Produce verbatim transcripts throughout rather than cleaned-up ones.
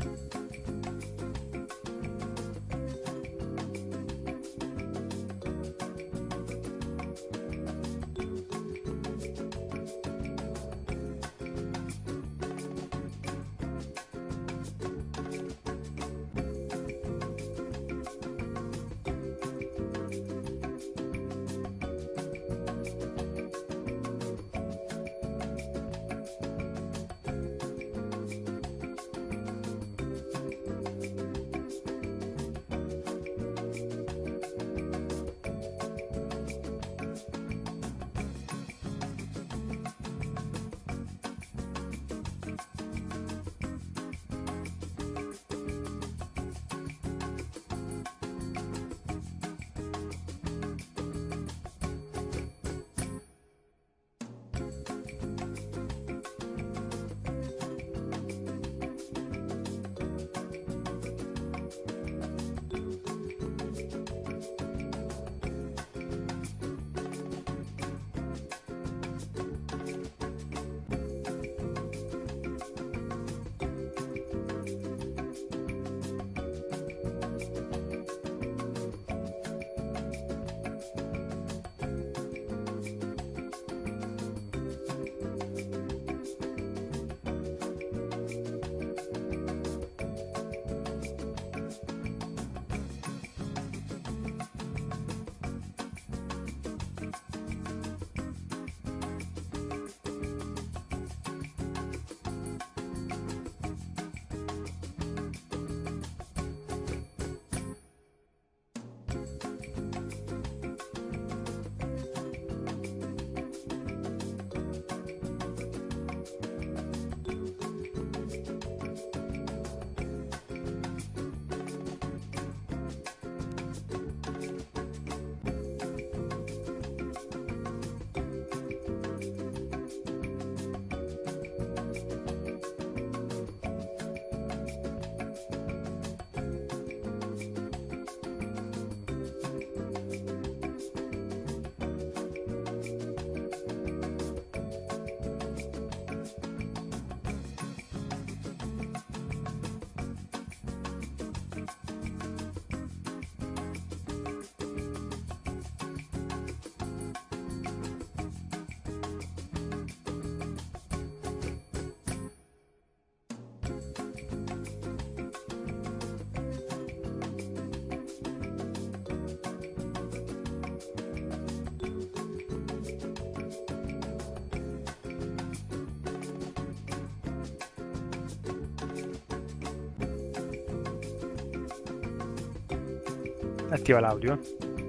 Attiva l'audio.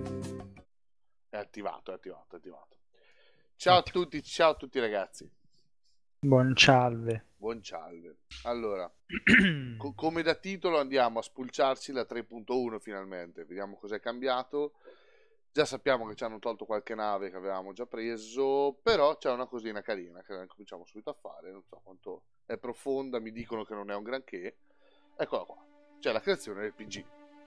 È attivato, è attivato, è attivato. Ciao Ottimo. a tutti, ciao a tutti ragazzi. Buon salve. Buon salve. Allora, co- come da titolo andiamo a spulciarci la tre punto uno finalmente. Vediamo cos'è cambiato. Già sappiamo che ci hanno tolto qualche nave che avevamo già preso, però c'è una cosina carina che cominciamo subito a fare. Non so quanto è profonda, mi dicono che non è un granché. Eccola qua. C'è la creazione del P G.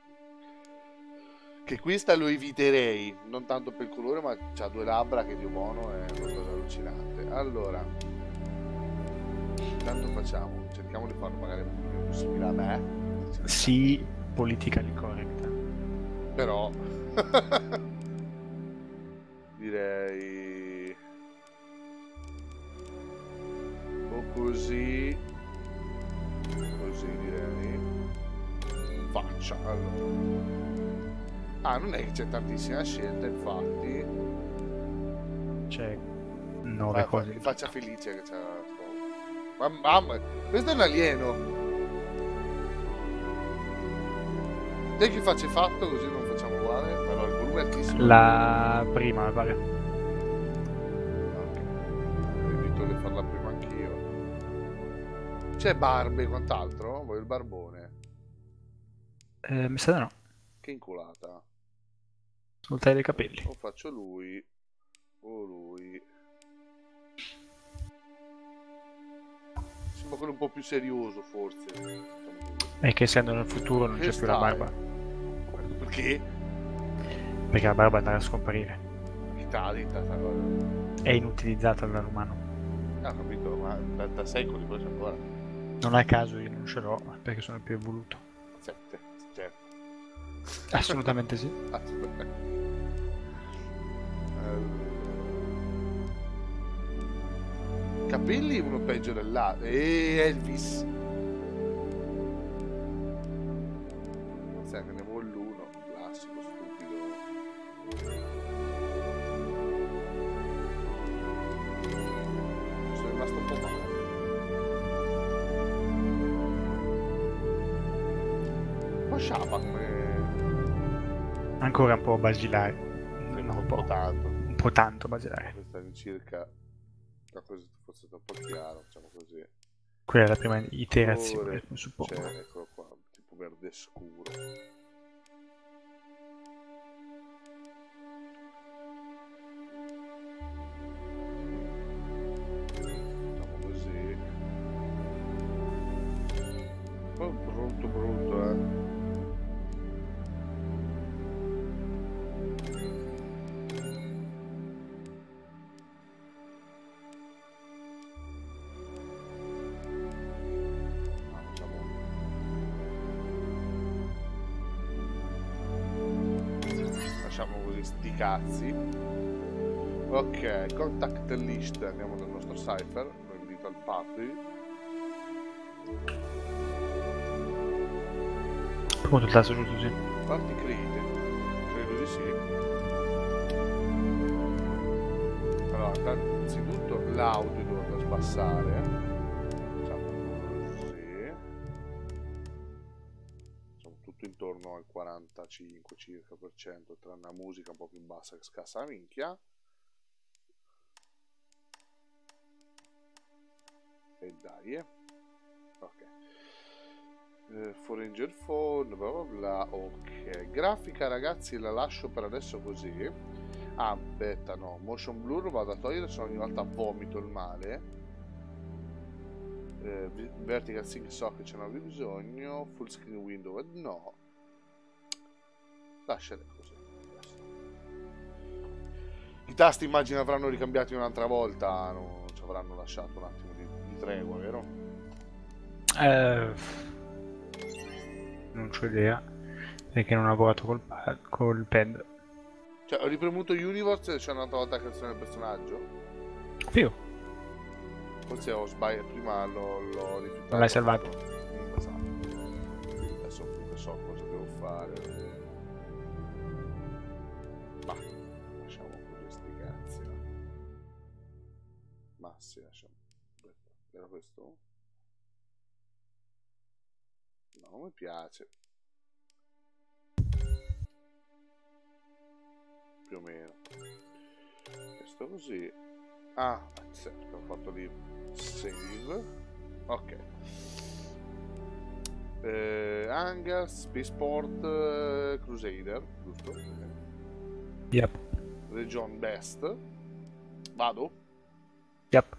Che questa lo eviterei, non tanto per il colore, ma c'ha due labbra che Dio buono, è qualcosa allucinante. Allora, intanto facciamo, cerchiamo di farlo magari un po' più possibile a me. Sì, politically correct. Però direi o così, così direi. Faccia, allora. Ah, non è che c'è tantissima scelta, infatti. C'è nove ah, cose. Faccia felice che c'è. Mamma, mamma, questo è un alieno. Te che faccia fatto così non facciamo uguale. Allora il volume è altissimo. La prima, mi pare. Ok. Evito di farla prima anch'io. C'è barbe e quant'altro? Voglio il barbone. Eh, mi sa di no. Che inculata. Sul taglio dei capelli. O faccio lui o lui. Sembra quello un po' più serioso forse. E che essendo nel futuro non c'è più la barba. Perché? Perché la barba andrà a scomparire. Italita sta cosa. È inutilizzata dall'umano. Ah, ho capito, ma da, da secoli poi c'è ancora. Non a caso io non ce l'ho perché sono più evoluto. sette, certo. Assolutamente sì. Assolutamente. Capelli uno peggio dell'altro. E Elvis. Sai che ne vuole l'uno, classico, stupido. Sono rimasto un po' male. Un po' sciapa come... Ancora un po' basilare. No, un po' tanto. Un po' tanto basilare. Questa è circa... Da così fosse troppo chiaro, diciamo così. Quella è la prima iterazione, mi suppongo. Cioè, eccolo qua, tipo verde scuro. Facciamo così. Oh, brutto, brutto, eh. Sti cazzi. Ok, contact list, andiamo dal nostro cipher, lo invito al party. Punto il tasto giusto, sì. Party created, credo di sì. Allora, innanzitutto l'audio dovrebbe sbassare. Facciamo così. Facciamo tutto intorno al quarantacinque circa per cento, tranne la musica un po' più bassa che scassa la minchia. E dai, eh. Ok. Uh, Foreigner phone, bla bla bla. Ok. Grafica, ragazzi, la lascio per adesso così. Ah, aspetta, no. Motion blur vado a togliere, se ogni volta vomito il male. Uh, vertical sync so che ce n'avevi bisogno. Full screen window, no. Lasciare così. I tasti immagino avranno ricambiati un'altra volta, non ci avranno lasciato un attimo di, di tregua, vero? Eh, non c'ho idea, perché non ho lavorato col, pad, col pad. Cioè, ho ripremuto Universe e c'è un'altra volta la creazione del personaggio? Figo. Forse ho sbagliato, prima l'ho rifiutato. Non l'hai salvato? Mm, esatto. Adesso comunque so cosa devo fare. Ma lasciamo così sti cazzi. Ma sì, lasciamo. Era questo? No, non mi piace. Più o meno. Questo così. Ah, certo, ho fatto lì save. Ok. Eh, Hangar, Spaceport, eh, Crusader, giusto? Yep. Region Best. Vado? Yep.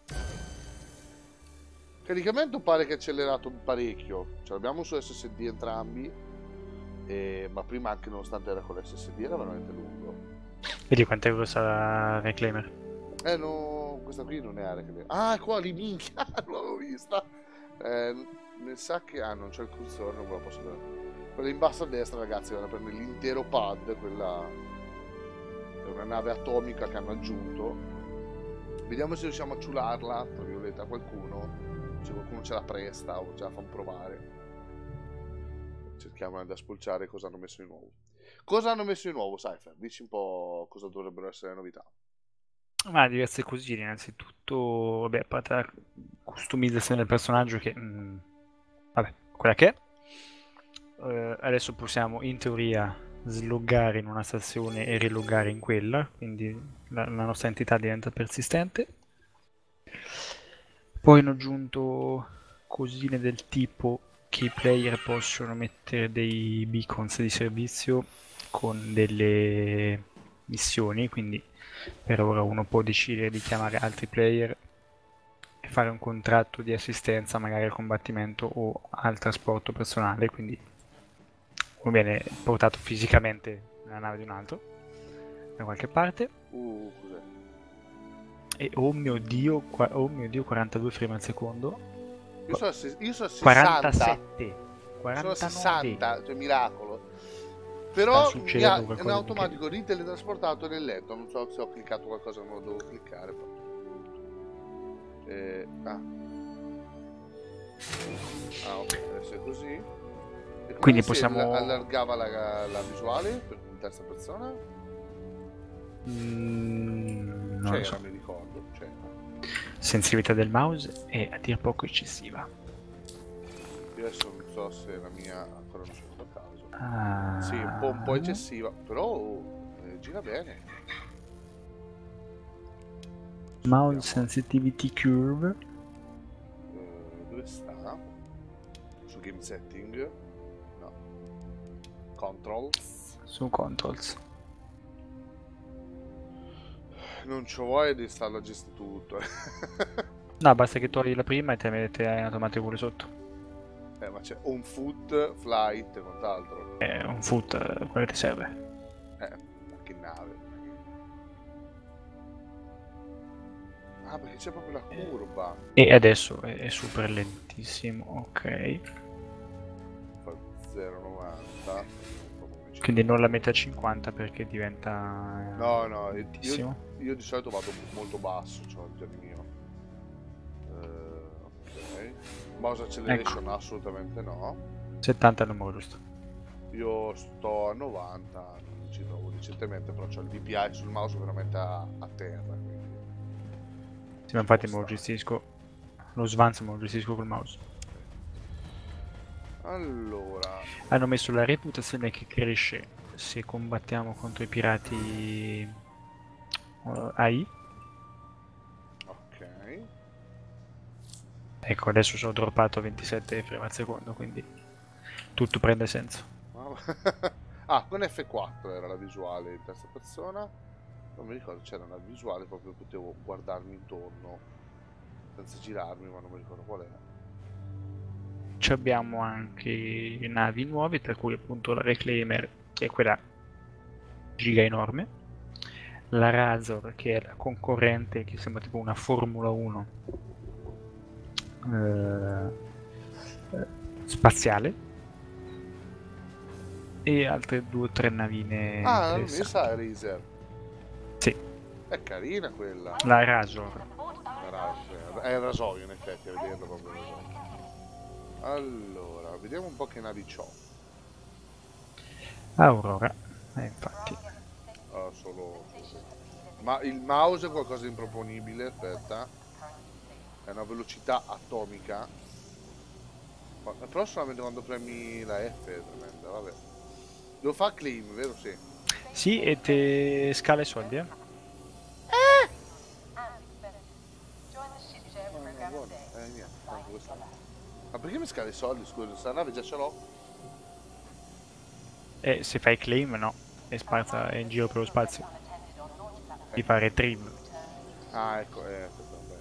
Caricamento pare che è accelerato parecchio. Ce l'abbiamo su S S D entrambi. Eh, ma prima anche nonostante era con l'S S D era veramente lungo. Vedi quanto è grossa la Reclaimer? Eh no, questa qui non è la Reclaimer. Ah, qua lì, minchia, non l'avevo vista. Eh, nel sa che... Ah, non c'è il cursore, non ve lo posso dare. Quella in basso a destra, ragazzi, vanno a prendere l'intero pad, quella... È una nave atomica che hanno aggiunto. Vediamo se riusciamo a ciularla, tra virgolette, a qualcuno. Se qualcuno ce la presta o ce la fa provare. Cerchiamo da spulciare cosa hanno messo di nuovo. Cosa hanno messo di nuovo, Cypher? Dici un po' cosa dovrebbero essere le novità. Ma diverse cosine, innanzitutto, vabbè, a parte la customizzazione del personaggio che... Mh, vabbè, quella che è. Uh, adesso possiamo, in teoria, sloggare in una stazione e riloggare in quella, quindi la, la nostra entità diventa persistente. Poi hanno aggiunto cosine del tipo che i player possono mettere dei beacons di servizio con delle missioni, quindi per ora uno può decidere di chiamare altri player e fare un contratto di assistenza magari al combattimento o al trasporto personale, quindi uno viene portato fisicamente nella nave di un altro da qualche parte. Uh, cos'è? E oh mio dio, qua, oh mio dio, quarantadue frame al secondo. Io sono, a se- io sono a sessanta. quarantasette. Sono a quarantanove. sessanta, cioè miracolo. Però Sta mi succedendo ha in qualcosa di automatico riteletrasportato nel letto. Non so se ho cliccato qualcosa che non lo devo cliccare. Eh, ah. ah, ok, adesso è così. E come Quindi si possiamo- allargava la, la visuale per in terza persona? Mm, non lo C'era, so. mi ricordo. C'era. Sensibilità del mouse è a dir poco eccessiva. Io adesso non so se la mia ancora non ci ho fatto caso. Ah, Sì, un po', un po' eccessiva, però eh, gira bene. Mouse Vediamo, sensitivity curve. eh, dove sta? Su game setting? No. Controls? Su controls. Non c'ho voglia di starlo a gestire tutto. No, basta che togli la prima e te ne metti in automatico quello sotto. eh, ma c'è on foot, flight e quant'altro. È un foot, eh, quello che ti serve. Eh, ma che nave. Ah, perché c'è proprio la curva. E adesso è, è super lentissimo, ok. Fa zero virgola novanta. Quindi non la metti a cinquanta perché diventa... No, no, io, lentissimo. io di solito vado molto basso, cioè già di mio. Eh, ok. Mouse acceleration Ecco. assolutamente no. settanta è il numero giusto. Io sto a novanta, non ci trovo recentemente, però c'ho il D P I sul mouse veramente a, a terra. Quindi... Sì, ma infatti me lo gestisco, lo svanzo me lo gestisco col mouse. Allora, Hanno messo la reputazione che cresce se combattiamo contro i pirati uh, A I. ok. Ecco, adesso sono droppato ventisette frame al secondo, quindi tutto prende senso. ah, con F quattro era la visuale in terza persona. Non mi ricordo, c'era una visuale proprio potevo guardarmi intorno senza girarmi, ma non mi ricordo qual era. Ci abbiamo anche navi nuove, tra cui appunto la Reclaimer, che è quella giga enorme, la Razor, che è la concorrente, che sembra tipo una Formula uno eh, spaziale, e altre due o tre navine Ah, l'ho interessanti. messa a Razer. Sì, È carina quella. la Razor. La Razer. È il rasoio in effetti, a vederlo proprio il rasoio. Allora, vediamo un po' che navi c'ho. Aurora, eh, infatti. Ah, solo, solo. Ma il mouse è qualcosa di improponibile, aspetta. È una velocità atomica. Ma, però solamente quando premi la F è tremenda, vabbè. Devo fare claim, vero? Sì. Sì, e te scala i soldi, eh? Ah, buono. Eh, niente, tanto questo. Ma perché mi scala i soldi, scusa? Questa nave già ce l'ho? E se fai claim, no. E spazza è in giro per lo spazio. Di fare trim. Ah, ecco, eh, aspetta, vabbè.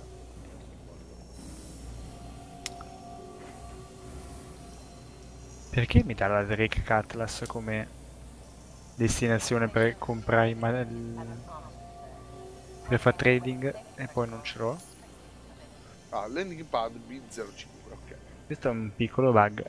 Perché mi dà la Drake Cutlass come destinazione per comprare i ma- il- per fare trading e poi non ce l'ho? Ah, landing pad B zero cinque, ok. Questo è un piccolo bug.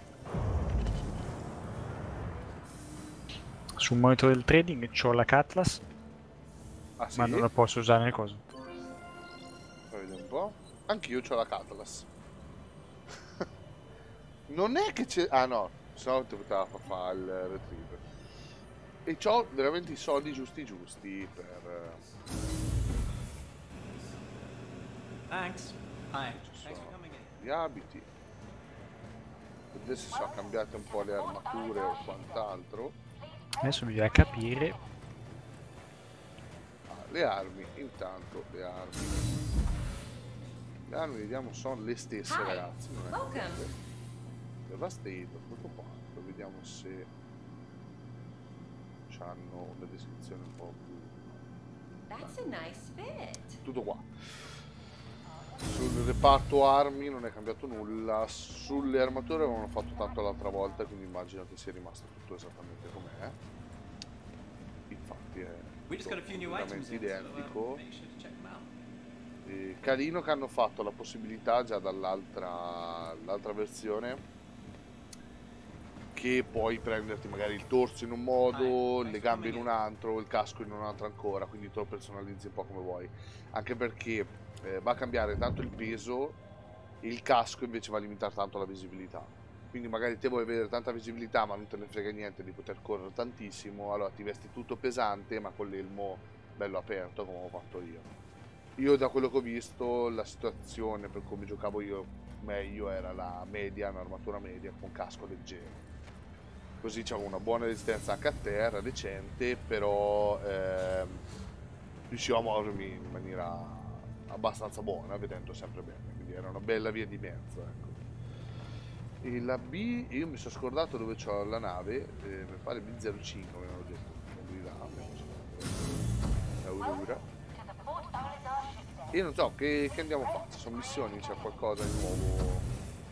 Sul monitor del trading c'ho la Cutlass, Ah, sì? ma non la posso usare nel coso. Fai vedere un po'. Anch'io c'ho la Cutlass. Non è che c'è... Ah no, se no ti poteva fare il retriever. E c'ho veramente i soldi giusti giusti per... Thanks. Hi. Ci Thanks for sono coming in. gli abiti. Vedere se sono cambiate un po' le armature o quant'altro. Adesso bisogna capire. Ah, le armi, intanto le armi. Le armi, vediamo, sono le stesse, Hi. ragazzi. Non è Welcome. cambiato. Devastator, tutto quanto. Vediamo se hanno una descrizione un po' più... That's a nice fit. Tutto qua. Sul reparto armi non è cambiato nulla. Sulle armature avevano fatto tanto l'altra volta, quindi immagino che sia rimasto tutto esattamente com'è. Infatti è We just got a few new items completamente in, so uh, identico. make sure to check them out. E carino che hanno fatto la possibilità già dall'altra l'altra versione che puoi prenderti magari il torso in un modo, le gambe in un altro, il casco in un altro ancora, quindi te lo personalizzi un po' come vuoi. Anche perché eh, va a cambiare tanto il peso e il casco invece va a limitare tanto la visibilità. Quindi magari te vuoi avere tanta visibilità ma non te ne frega niente di poter correre tantissimo, allora ti vesti tutto pesante ma con l'elmo bello aperto come ho fatto io. Io da quello che ho visto la situazione per come giocavo io meglio era la media, un'armatura media con casco leggero. Così c'avevo una buona resistenza anche a terra, decente, però ehm, riuscivo a muovermi in maniera abbastanza buona, vedendo sempre bene, quindi era una bella via di mezzo, ecco. E la B, io mi sono scordato dove c'ho la nave, eh, mi pare B zero cinque, mi hanno detto, non di là, Aurora. E non so, che, che andiamo a fare? Ci sono missioni, c'è qualcosa di nuovo?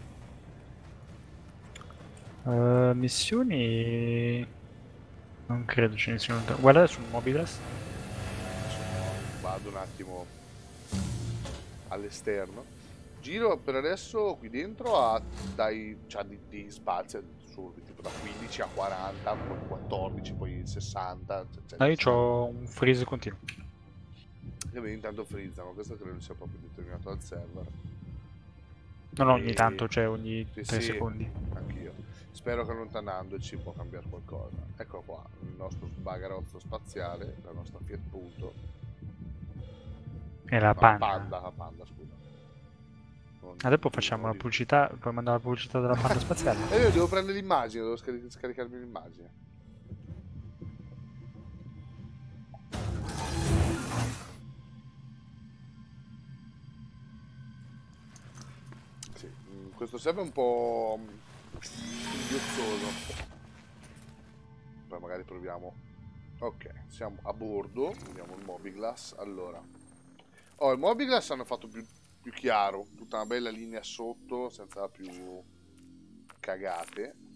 Uh, missioni... Non credo ce ne siano. Guarda sul Mobilas. Vado un attimo all'esterno. Giro per adesso qui dentro a dai cioè di, di spazi assurdi, tipo da quindici a quaranta, poi quattordici, poi sessanta. Cioè, Ah, io ho un freeze continuo. E vedi, intanto frizzano, questo credo sia proprio determinato dal server. No, no, E... ogni tanto, cioè ogni sì, tre sì, secondi. Anch'io. Spero che allontanandoci può cambiare qualcosa. Ecco qua, il nostro bagarozzo spaziale, la nostra Fiat Punto. E la No, panda. la panda, la panda, scusa. Non, Ah, dopo non facciamo non la pubblicità, puoi mandare la pubblicità della panda spaziale. E io devo prendere l'immagine, devo scaric scaricarmi l'immagine. Sì, questo serve un po' singhiozzoso. Poi magari proviamo. Ok, siamo a bordo, vediamo il Mobiglass. Allora, oh, il Mobiglass hanno fatto più, più chiaro, tutta una bella linea sotto, senza più cagate.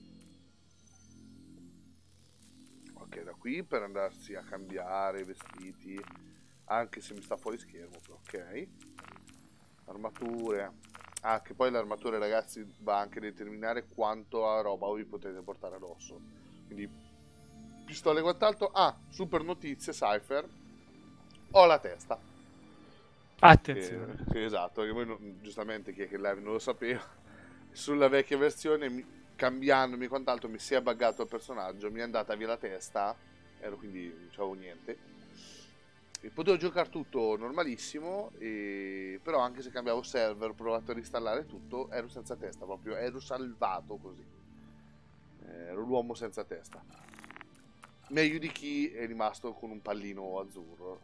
Ok, da qui per andarsi a cambiare i vestiti, anche se mi sta fuori schermo, ok. Armature. Ah, che poi l'armatura, ragazzi, va anche a determinare quanto roba vi potete portare addosso. Quindi, pistole e quant'altro. Ah, super notizie, Cypher. Ho la testa. Attenzione. Che, che esatto, che voi non, giustamente chi è che live non lo sapeva. Sulla vecchia versione, mi, cambiandomi e quant'altro, mi si è buggato il personaggio, mi è andata via la testa, ero quindi non c'avevo niente. E potevo giocare tutto normalissimo, e... però anche se cambiavo server, ho provato a reinstallare tutto, ero senza testa, proprio ero salvato così. Ero l'uomo senza testa. Meglio di chi è rimasto con un pallino azzurro.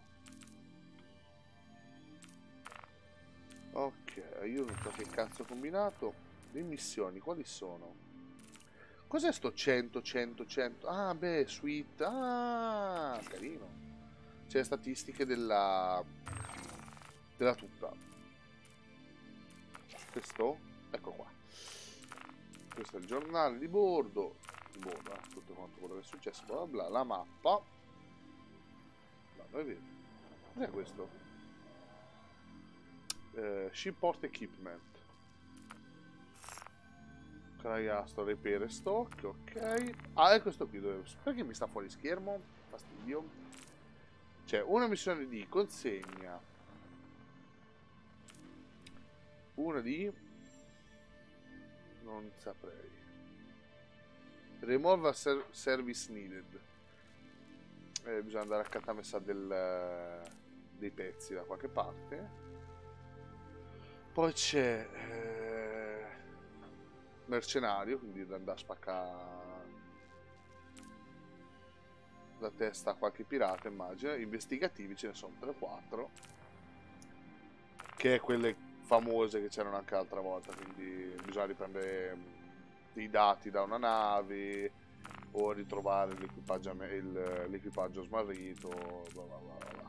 Ok, io non so che cazzo ho combinato. Le missioni, quali sono? Cos'è sto cento, cento, cento? Ah, beh, sweet. Ah, carino. C'è le statistiche della... della tuta. Questo? Ecco qua. Questo è il giornale di bordo. Di bordo, eh, tutto quanto quello che è successo, bla bla bla. La mappa. No, non è vero. Cos'è questo? Eh, Shipport Equipment. Craiastro, repair stock, ok. Ah, è questo qui dove... Perché mi sta fuori schermo? Fastidio. C'è una missione di consegna. Una di... non saprei. Remove a ser service needed. Eh, bisogna andare a catamessa del... dei pezzi da qualche parte. Poi c'è... Eh... mercenario, quindi andare a spaccare la testa a qualche pirata, immagino. Investigativi ce ne sono tre o quattro, che è quelle famose che c'erano anche l'altra volta, quindi bisogna riprendere i dati da una nave o ritrovare l'equipaggio smarrito, bla bla bla bla.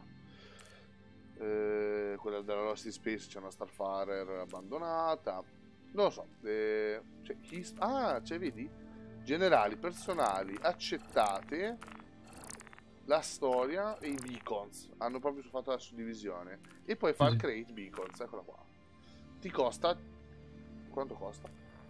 Eh, quella della Lost in Space c'è una Starfarer abbandonata. Non lo so, eh, cioè, ah, cioè vedi? Generali, personali, accettate. la storia e i beacons. Hanno proprio fatto la suddivisione. E poi fa il Sì. create beacons, eccola qua. Ti costa... Quanto costa?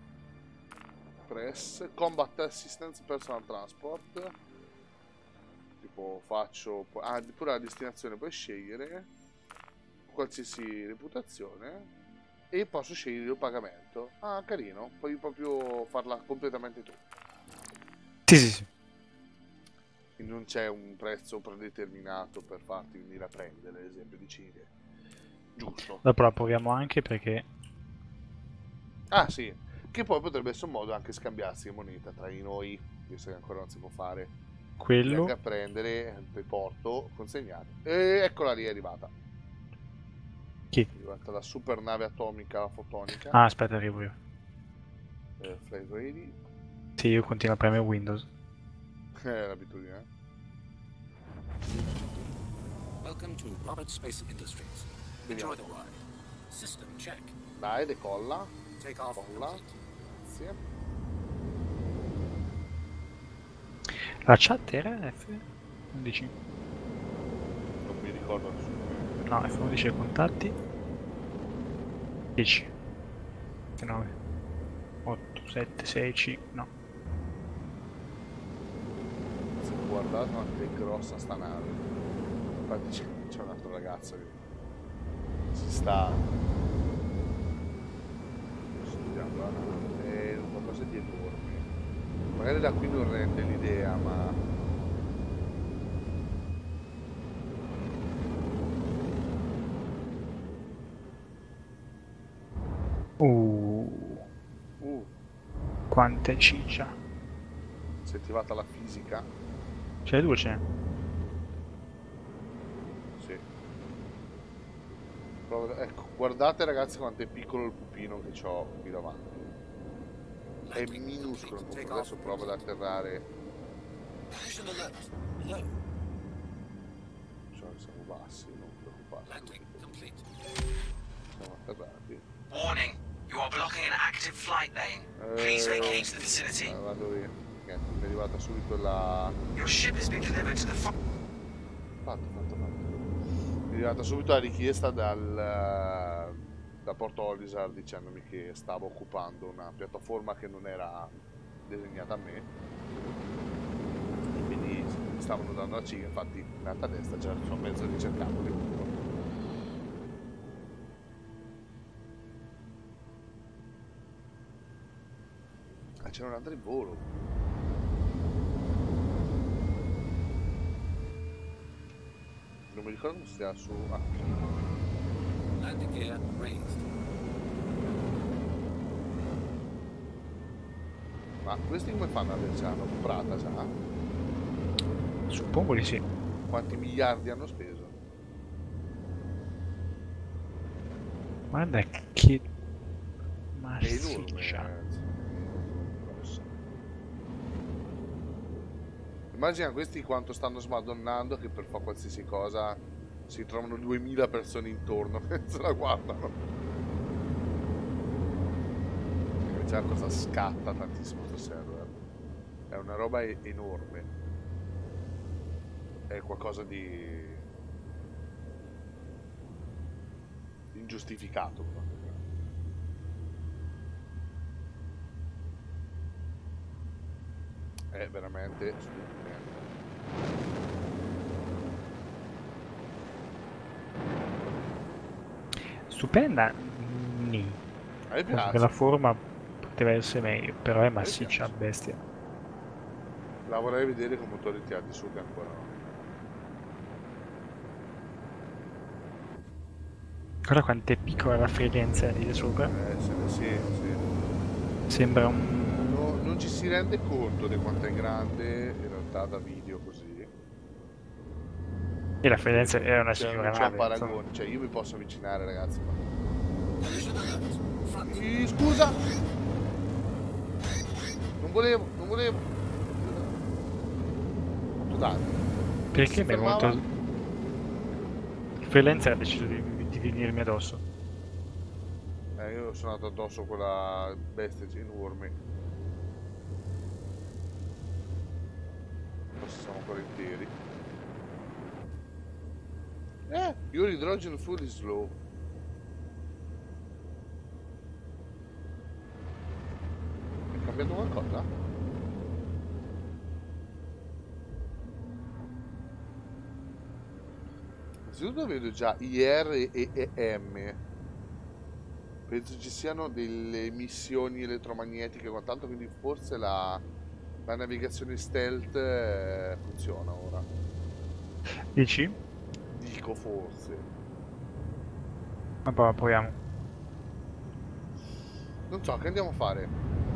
Press, combat assistance, personal transport. Tipo faccio... Ah, pure la destinazione puoi scegliere. Qualsiasi reputazione. E posso scegliere il pagamento. Ah, carino. Puoi proprio farla completamente tu. Sì, sì, sì. Quindi non c'è un prezzo predeterminato per farti venire a prendere, ad esempio, di Cile. Giusto. Dopo la proviamo anche perché... Ah, sì. Che poi potrebbe essere un modo anche scambiarsi moneta tra di noi, visto che ancora non si può fare. Quello... Venga a prendere, poi porto, consegnato. E eccola lì, è arrivata. Chi? È arrivata la super nave atomica fotonica. Ah, aspetta, arrivo io. Eh, flight ready. Sì, io continuo a premere Windows. È l'abitudine, eh. Welcome to Robert Space Industries. Enjoy the ride. System check. Dai, decolla. Take off. Decolla. Grazie. La chat era F undici? Non mi ricordo assolutamente. No, F undici contatti. dieci. nove. otto, sette, sei, cinque, no. Se guardate quanto è grossa sta nave. Infatti c'è, c'è un altro ragazzo che si sta studiando la nave. È qualcosa di enorme. Magari da qui non rende l'idea, ma Uh, uh, quante ciccia. si è attivata la fisica. C'è due c'è. Sì. Prova- ecco, guardate ragazzi quanto è piccolo il pupino che ho qui davanti. È minuscolo il pupino. Adesso provo ad atterrare. Position alert. Low. Cioè, siamo bassi, non preoccupate. Landing complete. Siamo atterrati. Warning, you are blocking an active flight lane. Please Eh, vacate the vicinity. eh, vado via. Niente, mi è arrivata subito la... Your ship has been delivered to the fo- Fatto, fatto, fatto. Mi è arrivata subito la richiesta dal, da Porto Olisar dicendomi che stavo occupando una piattaforma che non era designata a me. Quindi mi stavano dando la ciga, infatti in alta a destra c'era il suo mezzo ricercabile. Ah, c'era un altro in volo. Non mi ricordo come si sia su... Ah, Landing gear raised. ma questi come fanno a averci? Hanno comprata già? Suppongo di sì. Quanti miliardi hanno speso? Guarda che... È enorme, massiccia. ragazzi. Grossa. Immagina questi quanto stanno smadonnando che per fare qualsiasi cosa si trovano duemila persone intorno e se la guardano. C'è cosa scatta tantissimo questo server. È una roba e- enorme. È qualcosa di ingiustificato proprio. È veramente stupendo. Stupenda? Nì. A me Penso che piace. la forma poteva essere meglio, però è massiccia piace. a bestia. La vorrei vedere con motori tirati su che ancora no. Guarda quanto è piccola la frequenza lì sopra. Eh, sì, sì, sì. Sembra un... No, non ci si rende conto di quanto è grande in realtà da video così. E la frequenza è una Cioè, signora non c'è un nave. paragone. insomma. Cioè, io mi posso avvicinare, ragazzi. Ma... Position alert. Front. Ih, scusa! Non volevo, non volevo. Quanto danni? Perché Si mi è fermava? venuto... Il freelancer ha deciso di, di venirmi addosso. Eh, io sono andato addosso a quella bestia enorme. Forse siamo ancora interi. Eh, your hydrogen fuel is low. È cambiato qualcosa? Innanzitutto vedo già I R e E M. Penso ci siano delle missioni elettromagnetiche e quant'altro, quindi forse la, la navigazione stealth eh, funziona ora. Dici? Dico forse. Ma poi proviamo. Non so, che andiamo a fare?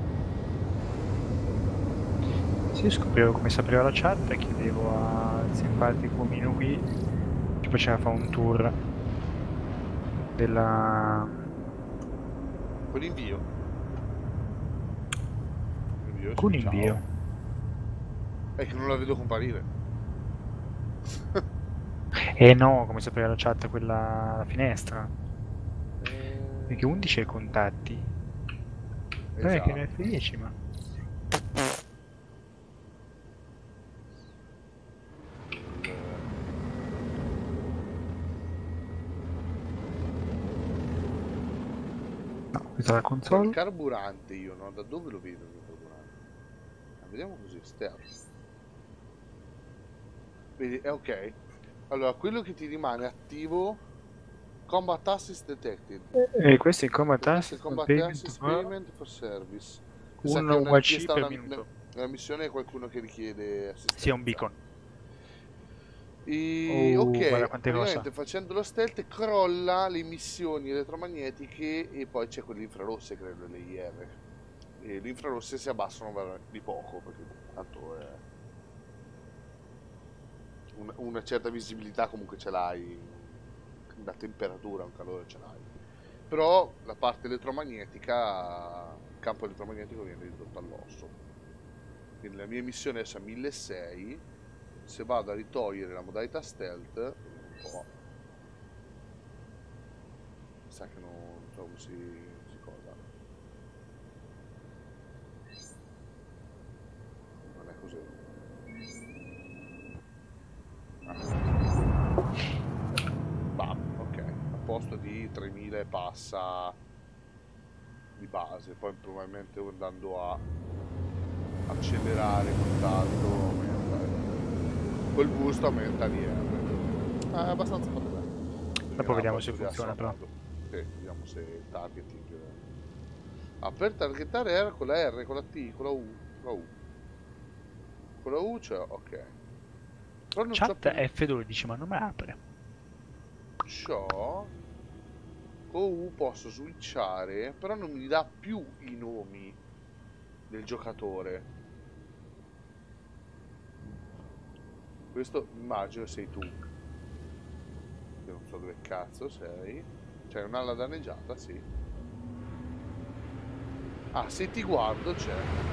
Sì, scoprivo come si apriva la chat e chiedevo al simpatico Mino qui che faceva fare un tour della... Con invio. Invio, con sì, ciao. invio. È che non la vedo comparire. Eh no, come si apriva la chat, quella la finestra. Eh, Perché undici è contatti. Non è che ne esatto. F dieci, ma... No, questa è la Il console. carburante io, no? Da dove lo vedo il carburante? Ah, vediamo così, stealth. Vedi, è ok. Allora, quello che ti rimane attivo... Combat Assist Detected. E questo è il combat Questo è assist Combat payment Assist for Payment for Service. Mi sa un che è una U A C richiesta, per una, minuto. una missione è qualcuno che richiede assistenza. Sì, è un beacon. E, Oh, ok, guarda quanto è grossa. praticamente facendo lo stealth crolla le emissioni elettromagnetiche e poi c'è quelle infrarosse, credo, le I R. E le infrarosse si abbassano ver- di poco, perché tanto è... una, una certa visibilità comunque ce l'hai, la temperatura, un calore ce l'hai. Però la parte elettromagnetica, il campo elettromagnetico viene ridotto all'osso. Quindi la mia emissione è a milleseicento. Se vado a ritogliere la modalità stealth, un po', mi sa che non, non so come si, si cosa. Non è così. Ah. Bam, ok. A posto di tremila e passa di base, poi probabilmente andando a accelerare quant'altro aumenta. Quel boost aumenta l'I R. Ah, è abbastanza fatto bene. Dopo vediamo se funziona, però. Sì, vediamo se il targeting. Ah, per targetare era con la R, con la T, con la U. Con la U. Con la U, cioè, ok. Però non Chat so più... F dodici, ma non me apre. C'ho... Con U posso switchare, però non mi dà più i nomi del giocatore. Questo immagino sei tu. Che non so dove cazzo sei. C'è un'ala danneggiata, sì. Ah, se ti guardo c'è.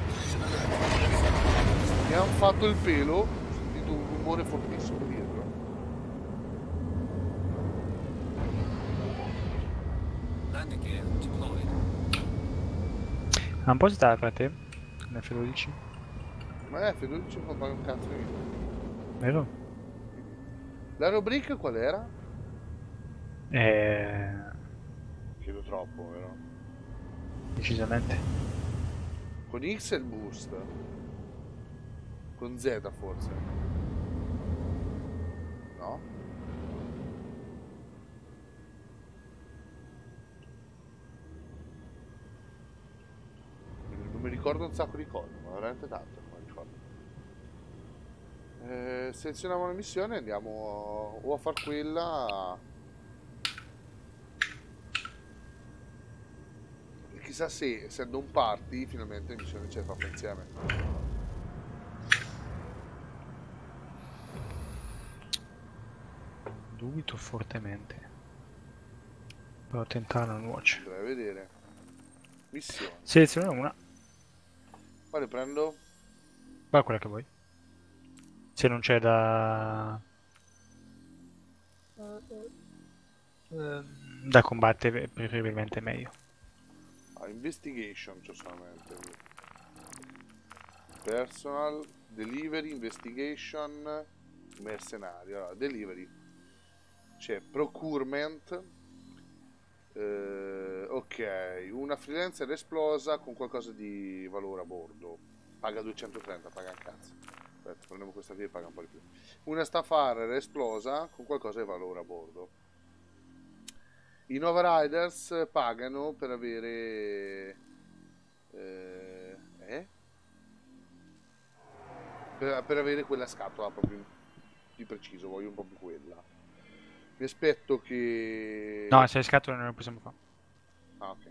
Mi hanno fatto il pelo. Ho sentito un rumore fortissimo dietro. Landing gear deployed. Ha un po' stata fra te? In F dodici? Ma F dodici non fa un cazzo di niente. Vero? L'aerobrick qual era? Eh... Chiedo troppo, vero? Decisamente. Con X è il boost. Con Z forse. No? Non mi ricordo un sacco di cose, ma veramente tanto non mi ricordo. Eh, selezioniamo una missione e andiamo o a far quella. E chissà se, essendo un party, finalmente la missione ce la fa insieme. Dubito fortemente. Però tentare non nuoce. Andrei a vedere. Missione. Seleziona una. Quale prendo? Va quella che vuoi. Se non c'è da... da combattere, preferibilmente meglio. Ah, investigation c'ho solamente. Personal, delivery, investigation, mercenario. Allora, delivery. c'è procurement. Eh, ok, una freelancer esplosa con qualcosa di valore a bordo. Paga duecentotrenta, paga un cazzo. Aspetta, prendiamo questa qui e paga un po' di più. Una staffarer esplosa con qualcosa di valore a bordo. I Nova Riders pagano per avere... Eh? eh? Per, per avere quella scatola proprio di preciso, voglio proprio quella. Mi aspetto che... No, se le scatole non le possiamo fare. Ah, ok.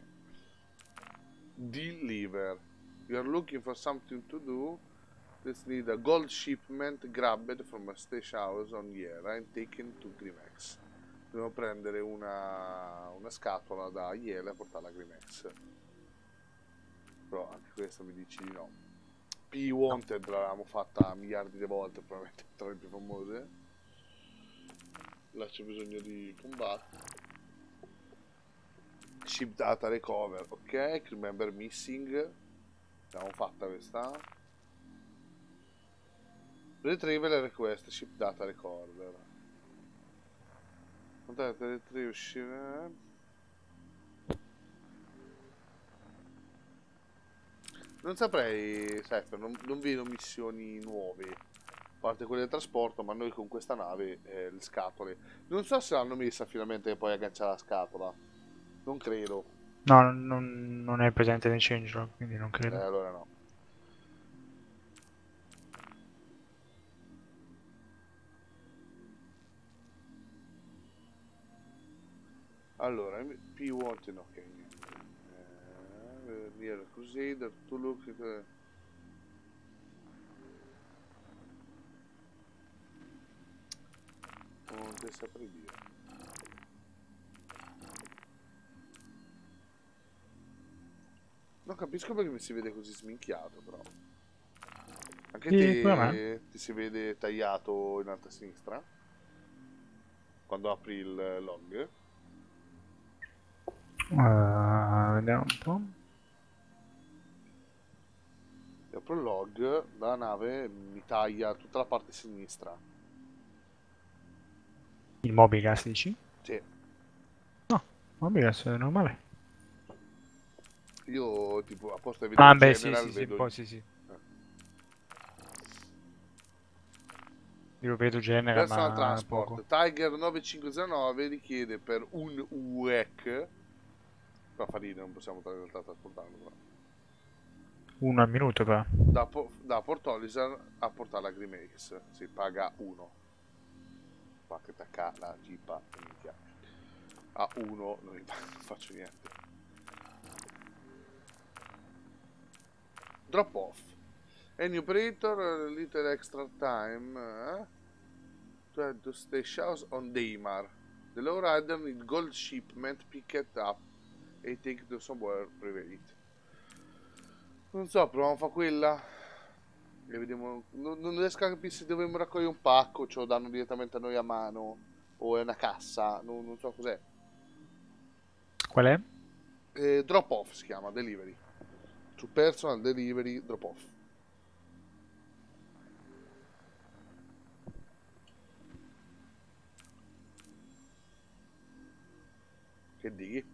Deliver. You are looking for something to do. Let's need a gold shipment grabbed from a stage house on Yera and taken to Grimex. Dobbiamo prendere una, una scatola da Yera e portarla a Grimex. Però anche questa mi dici di no. P Wanted l'avevamo fatta miliardi di volte, probabilmente tra le più famose. Là c'è bisogno di combattere. Ship data recover, ok. Crew member missing. L'abbiamo fatta questa. Retrieve le request, ship data recorder. Contate retrieve ship. Non saprei, Cypher, non, non vedo missioni nuove, a parte quelle del trasporto, ma noi con questa nave, eh, le scatole, non so se l'hanno messa finalmente e poi agganciare la scatola, non credo. No, non, non è presente nel changelog, quindi non Eh, credo. allora no. Allora, P wanted, ok, niente. Eh, near Crusader, to look at the... Non te saprei dire. Non capisco perché mi si vede così sminchiato, però. Anche Sì, pure a te me. ti si vede tagliato in alto a sinistra? Quando apri il log? Uh, vediamo un po'. Se apro il log, la nave mi taglia tutta la parte sinistra. Il Mobigas dici? Sì. No, Mobigas è normale. Io tipo a posto di vedere Ah, il beh, sì, general sì, sì, vedo un po' il- sì, sì. Io lo vedo genere, Personal ma Transport. poco. Tiger nove cinque zero nove richiede per un U E C. Qua fa ridere, non possiamo in realtà trasportarlo. Però. Uno al minuto, però. Da, po- da Port Olisar a portare a Grimex si paga uno. Pacchetta K, la Jeepa, minchia. A uno non, non faccio niente. Drop off. Any operator, a little extra time. Eh? To head to stage house on Daymar. The lowrider need gold shipment, pick it up e take to somewhere private. Non so, proviamo a fare quella. E vediamo. Non, non riesco a capire se dobbiamo raccogliere un pacco, ce lo danno direttamente a noi a mano. O è una cassa, non, non so cos'è. Qual è? Eh, drop off si chiama, delivery. Su personal delivery, drop off. Che dighi?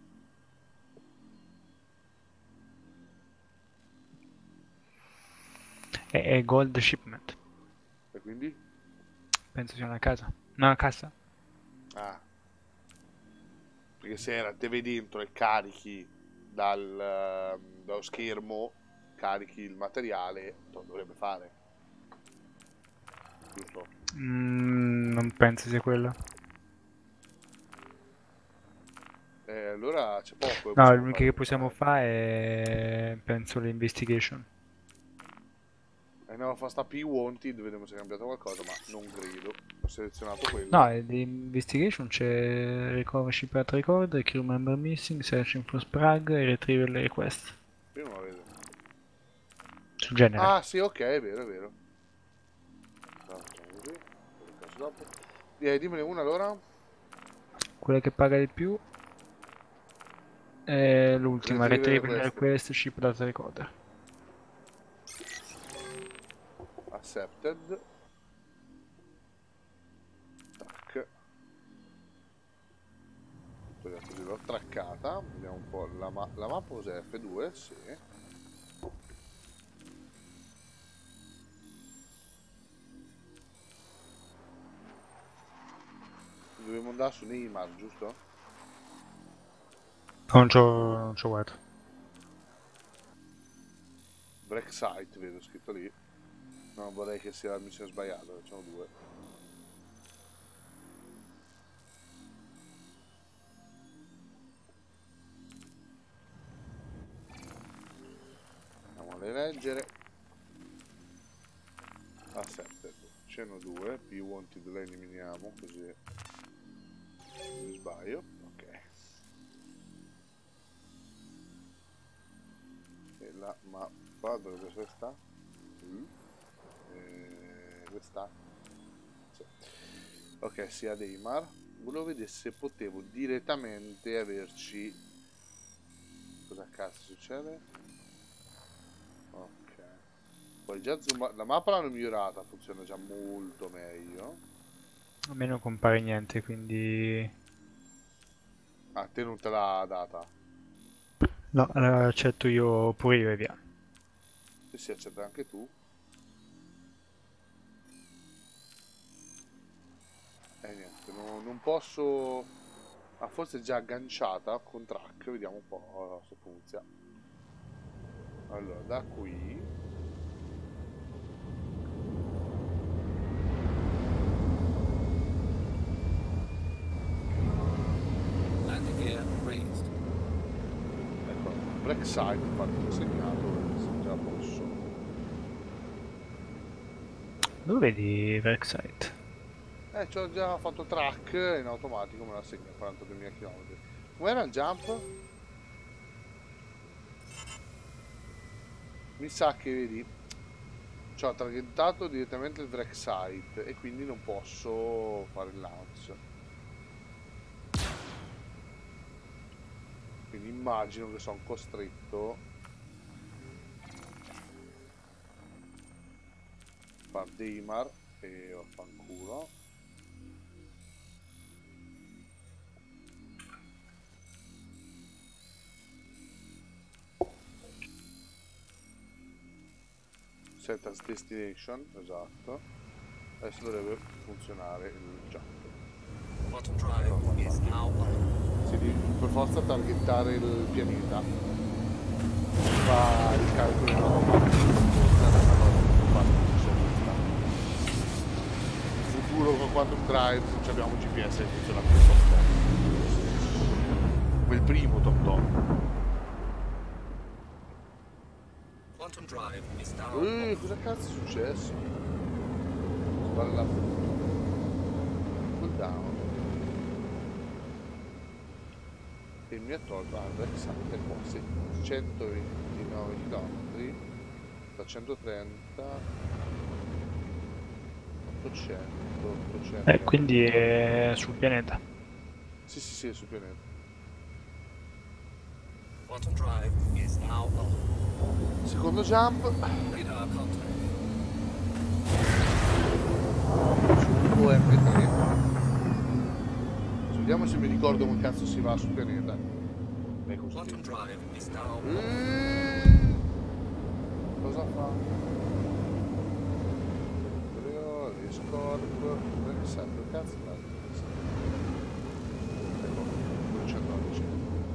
È, è Gold Shipment. E quindi? Penso sia una casa. No, una cassa. Ah. Perché se era te vedi dentro e carichi dal, ehm, dallo schermo, carichi il materiale, lo dovrebbe fare. Giusto? Mm, non penso sia quello. Eh, allora c'è poco. che No, possiamo l'unica fare. che possiamo fare è... penso l'investigation. Eh, no, fa sta P Wanted, vediamo se è cambiato qualcosa, ma non credo. Ho selezionato quello. No, è di investigation c'è recover shipment record, crew member missing, searching for Sprague e retriever le request. Io non la vedo. Sul genere. Ah, sì, ok, è vero, è vero. Così, dopo. Eh, dimmene una allora. Quella che paga di più è l'ultima, Retriever retriever request. request ship data recorder. Accepted. Tac. traccata. Vediamo un po'. La, ma la mappa cos'è? F due? Sì. Dobbiamo andare su Neymar, giusto? Non c'ho non c'ho guardato. Break site, vedo scritto lì. Non vorrei che sia la missione sbagliata, facciamo due. Andiamo a leggere. A sette. Sceno due. Più wanted la eliminiamo così non mi sbaglio. Ok. E la mappa dove sta? Mm. Eh, questa? Sì. Ok, sia Neymar. Volevo vedere se potevo direttamente averci. Cosa cazzo succede? Ok. Poi già zoom. La mappa l'hanno migliorata, funziona già molto meglio. A me non compare niente, quindi... A te non te l'ha data. No, la accetto io pure io e via. Se si accetta anche tu. E niente, no, non posso. Ah, forse è già agganciata con track. Vediamo un po' se funziona. Allora, da qui. Landing gear raised. Ecco, break side, infatti l'ho segnato. Se già posso. Dove vedi Verksite? Eh, ci ho già fatto track in automatico, me la segna a quarantaduemila chilometri. Com'era il jump? Mi sa che, vedi, ci ho targettato direttamente il wreck site e quindi non posso fare il launch. Quindi immagino che sono costretto a far Neymar e vaffanculo. Set as destination, esatto. Adesso dovrebbe funzionare il jump. Bottom drive is now on. Si devi per forza targettare il pianeta. Fa il calcolo in automatico. In futuro con Quantum Drive non abbiamo G P S che funziona più come il primo Tom Tom. Quantum drive is now Eh, cosa cazzo è successo? Spara cool down. E mi ha tolto ah, Alexander qua, sì, centoventinove chilometri da centotrenta ottocento ottocento. Eh, quindi è sul pianeta. Sì, sì, sì, è sul pianeta. Quantum drive is now on. Secondo jump Radar contact. su O M tre. Vediamo se mi ricordo come cazzo si va sul pianeta. È così. Quantum drive is now on. Mm. Cosa fa? Creo, Discord, che cazzo fa? Ecco, duecentododici.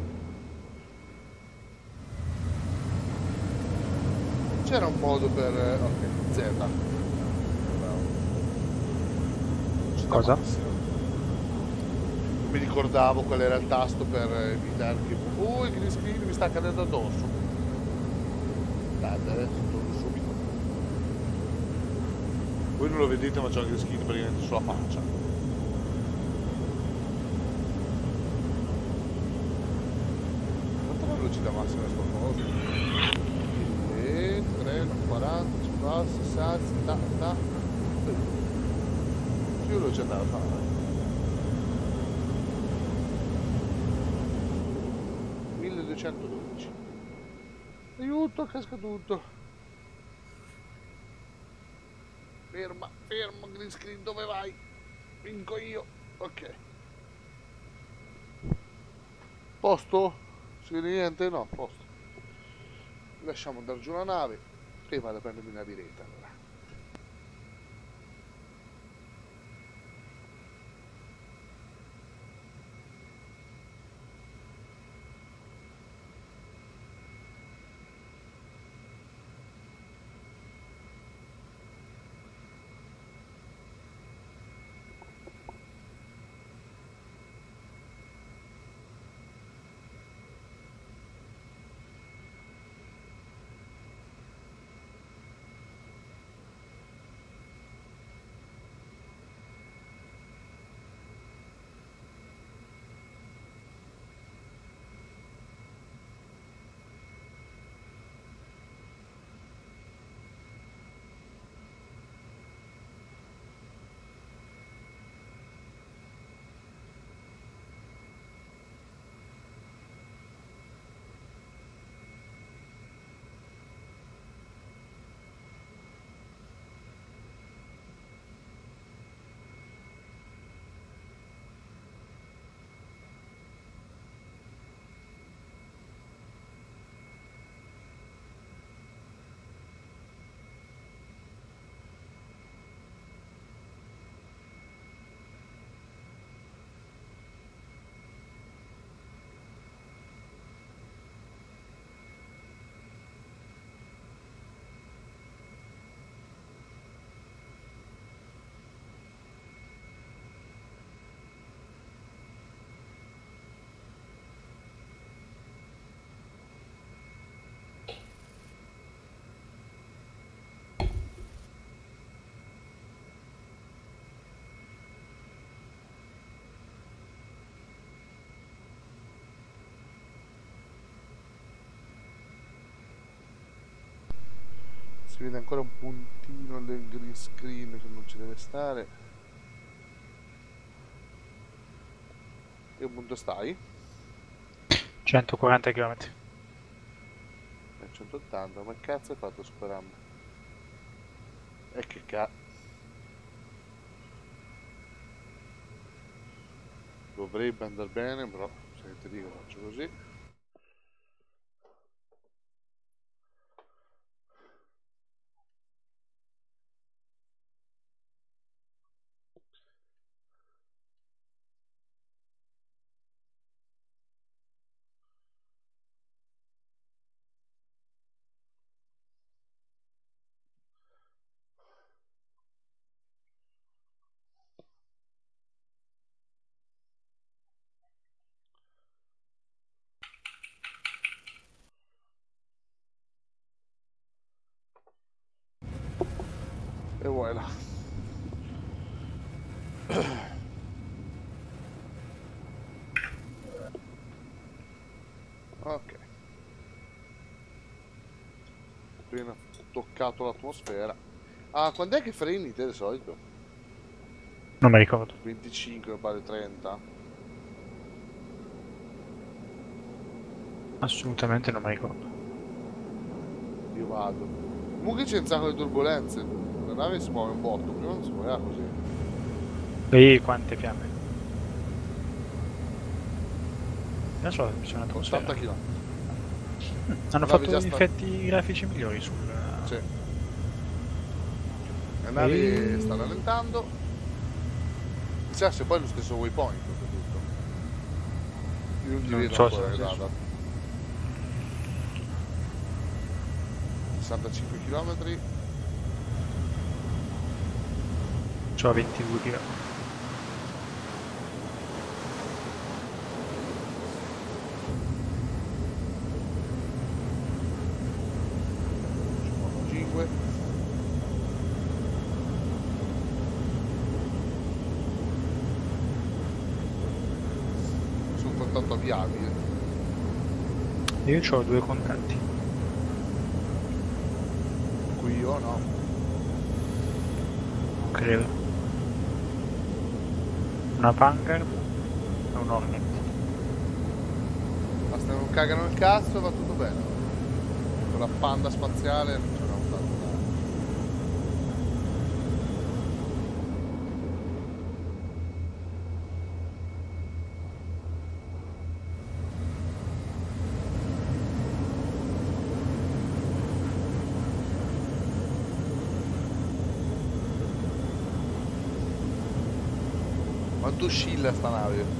C'era un modo per... ok, Z. Cosa? Non mi ricordavo qual era il tasto per evitare che... Uh, il green screen mi sta cadendo addosso. Dai, adesso torno subito. Voi non lo vedete ma c'ho il green screen praticamente sulla faccia. Quanta è la velocità massima di sto coso? trenta, quaranta, cinquanta, sessanta, settanta. Io l'ho già andato a fare. milleduecentododici. Aiuto, casca tutto. Ferma, fermo, green screen, dove vai? Vinco io. Ok. Posto? Si vede niente? No, posto. Lasciamo andare giù la nave e vado a prendermi una biretta allora. Si vede ancora un puntino del green screen che non ci deve stare. E un punto stai? centoquaranta chilometri. E centottanta, ma cazzo hai fatto superarmi? E che cazzo? Dovrebbe andare bene, però se ti dico faccio così. E voilà. Ok. Appena toccato l'atmosfera. Ah, quando è che freni te di solito? Non mi ricordo. venticinque, mi pare trenta. Assolutamente non mi ricordo. Io vado. Comunque c'è un sacco di turbulenze. La nave si muove un botto, prima non si muoveva così. Vedi quante fiamme. Adesso c'è un'atmosfera. ottanta chilometri. Hanno La fatto nave già gli sta- effetti grafici migliori sul... Sì. La nave E- sta rallentando. Chissà se poi è lo stesso waypoint oltretutto. Io non ti Non vedo so ancora se è il lo radar. sessantacinque chilometri. C'ho ventidue chilometri. cinquantacinque. Sono contatto avviati. eh. Io ho due contatti. Qui io no. Non credo. Una Vanguard e un Hornet. Basta che non cagano il cazzo e va tutto bene. Con la panda spaziale non ce l'abbiamo fatto. Quanto oscilla sta nave?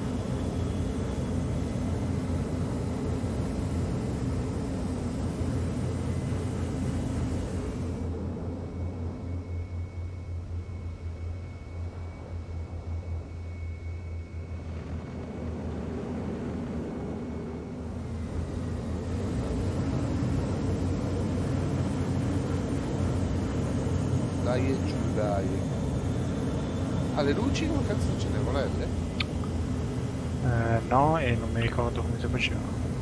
Dai e giù, dai. Ah, le luci come cazzo ce ne volete? Eh, no, e non mi ricordo come si faceva.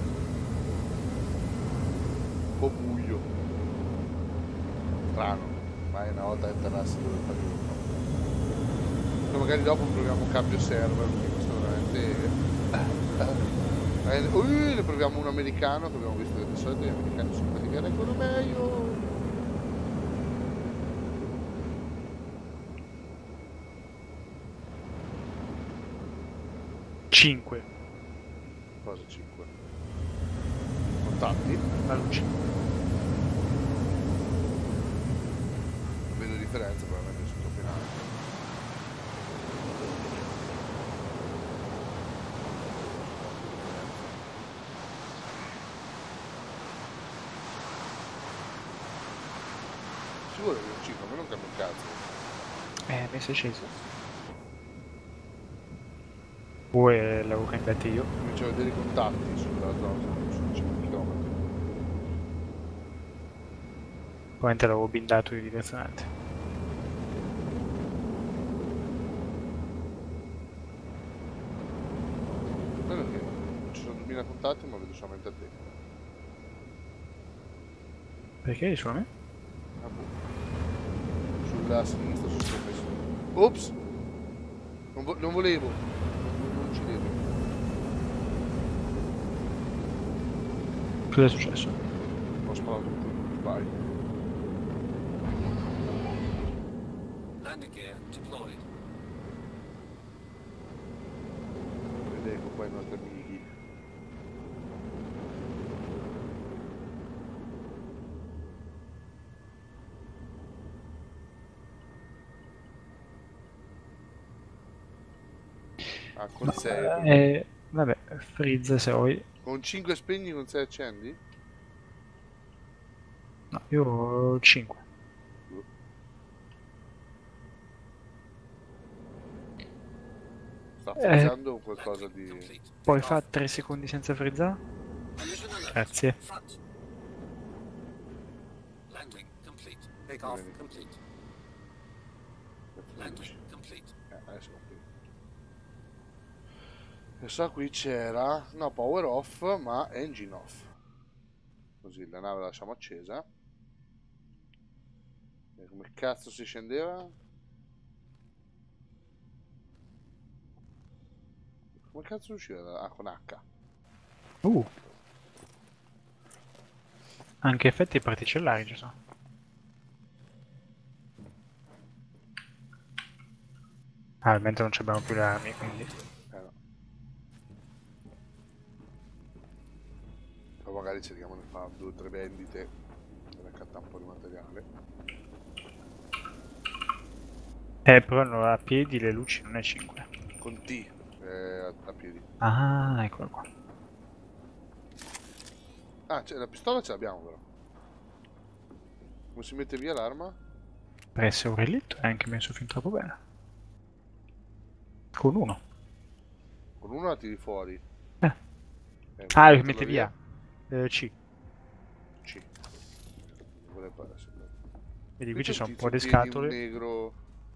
Un po' buio. Strano. Mai una volta entrassi dove facevo. Poi magari dopo proviamo un cambio server, perché questo veramente... Eh, uh, ne proviamo un americano, che abbiamo visto che di solito gli americani sono quelli che reggono meglio. cinque. Cosa cinque? Contatti? La luce. Non vedo differenza, probabilmente sono troppo in alto. Sicuro che un cinque, a me non cambia un cazzo. Eh, mi sei sceso. Poi l'avevo cambiato io. Comincio a vedere i contatti sulla zona, su cinque chilometri. Probabilmente l'avevo bindato io diversamente. Quello che ci sono duemila contatti, ma vedo solamente a te. Perché solo me? Ah, boh. Sulla sinistra sono sempre messo. Ops! Non, vo non volevo. Non uccidevo. Cosa è successo? Ho sparato un colpo. Vai. Landing gear deployed. Vedevo qua i nostri amici. Ah, con sei. Eh, vabbè, freeze se vuoi. Con cinque spegni, con sei accendi? No, io ho cinque. Sta Eh. frizzando qualcosa di... Complete. Poi Take fa off. tre secondi senza freezare. Collision alert. Grazie. Front. Landing complete. Take off Vedi. complete. Landing complete. Eh, adesso qui. Adesso qui c'era... No, power off, ma engine off. Così la nave la lasciamo accesa. E come cazzo si scendeva? Come cazzo usciva? Da... Ah, con H. Uh. Anche effetti particellari ci sono. Ah, mentre non abbiamo più le armi, quindi... Eh no. Poi magari cerchiamo di fare due o tre vendite per raccattare un po' di materiale. Eh, però no, a piedi le luci non è cinque. Con T eh, a, a piedi. Ah, eccolo qua. Ah, cioè, la pistola ce l'abbiamo però. Come si mette via l'arma? Pressa un relitto è anche messo fin troppo bene. Con uno. Con uno la tiri fuori. Eh. Eh, Ah, lo metterla mette via. Eh, C. C. Non vorrebbe essere. Vedi, qui ci sono un tizio po' di in piedi, scatole. Un negro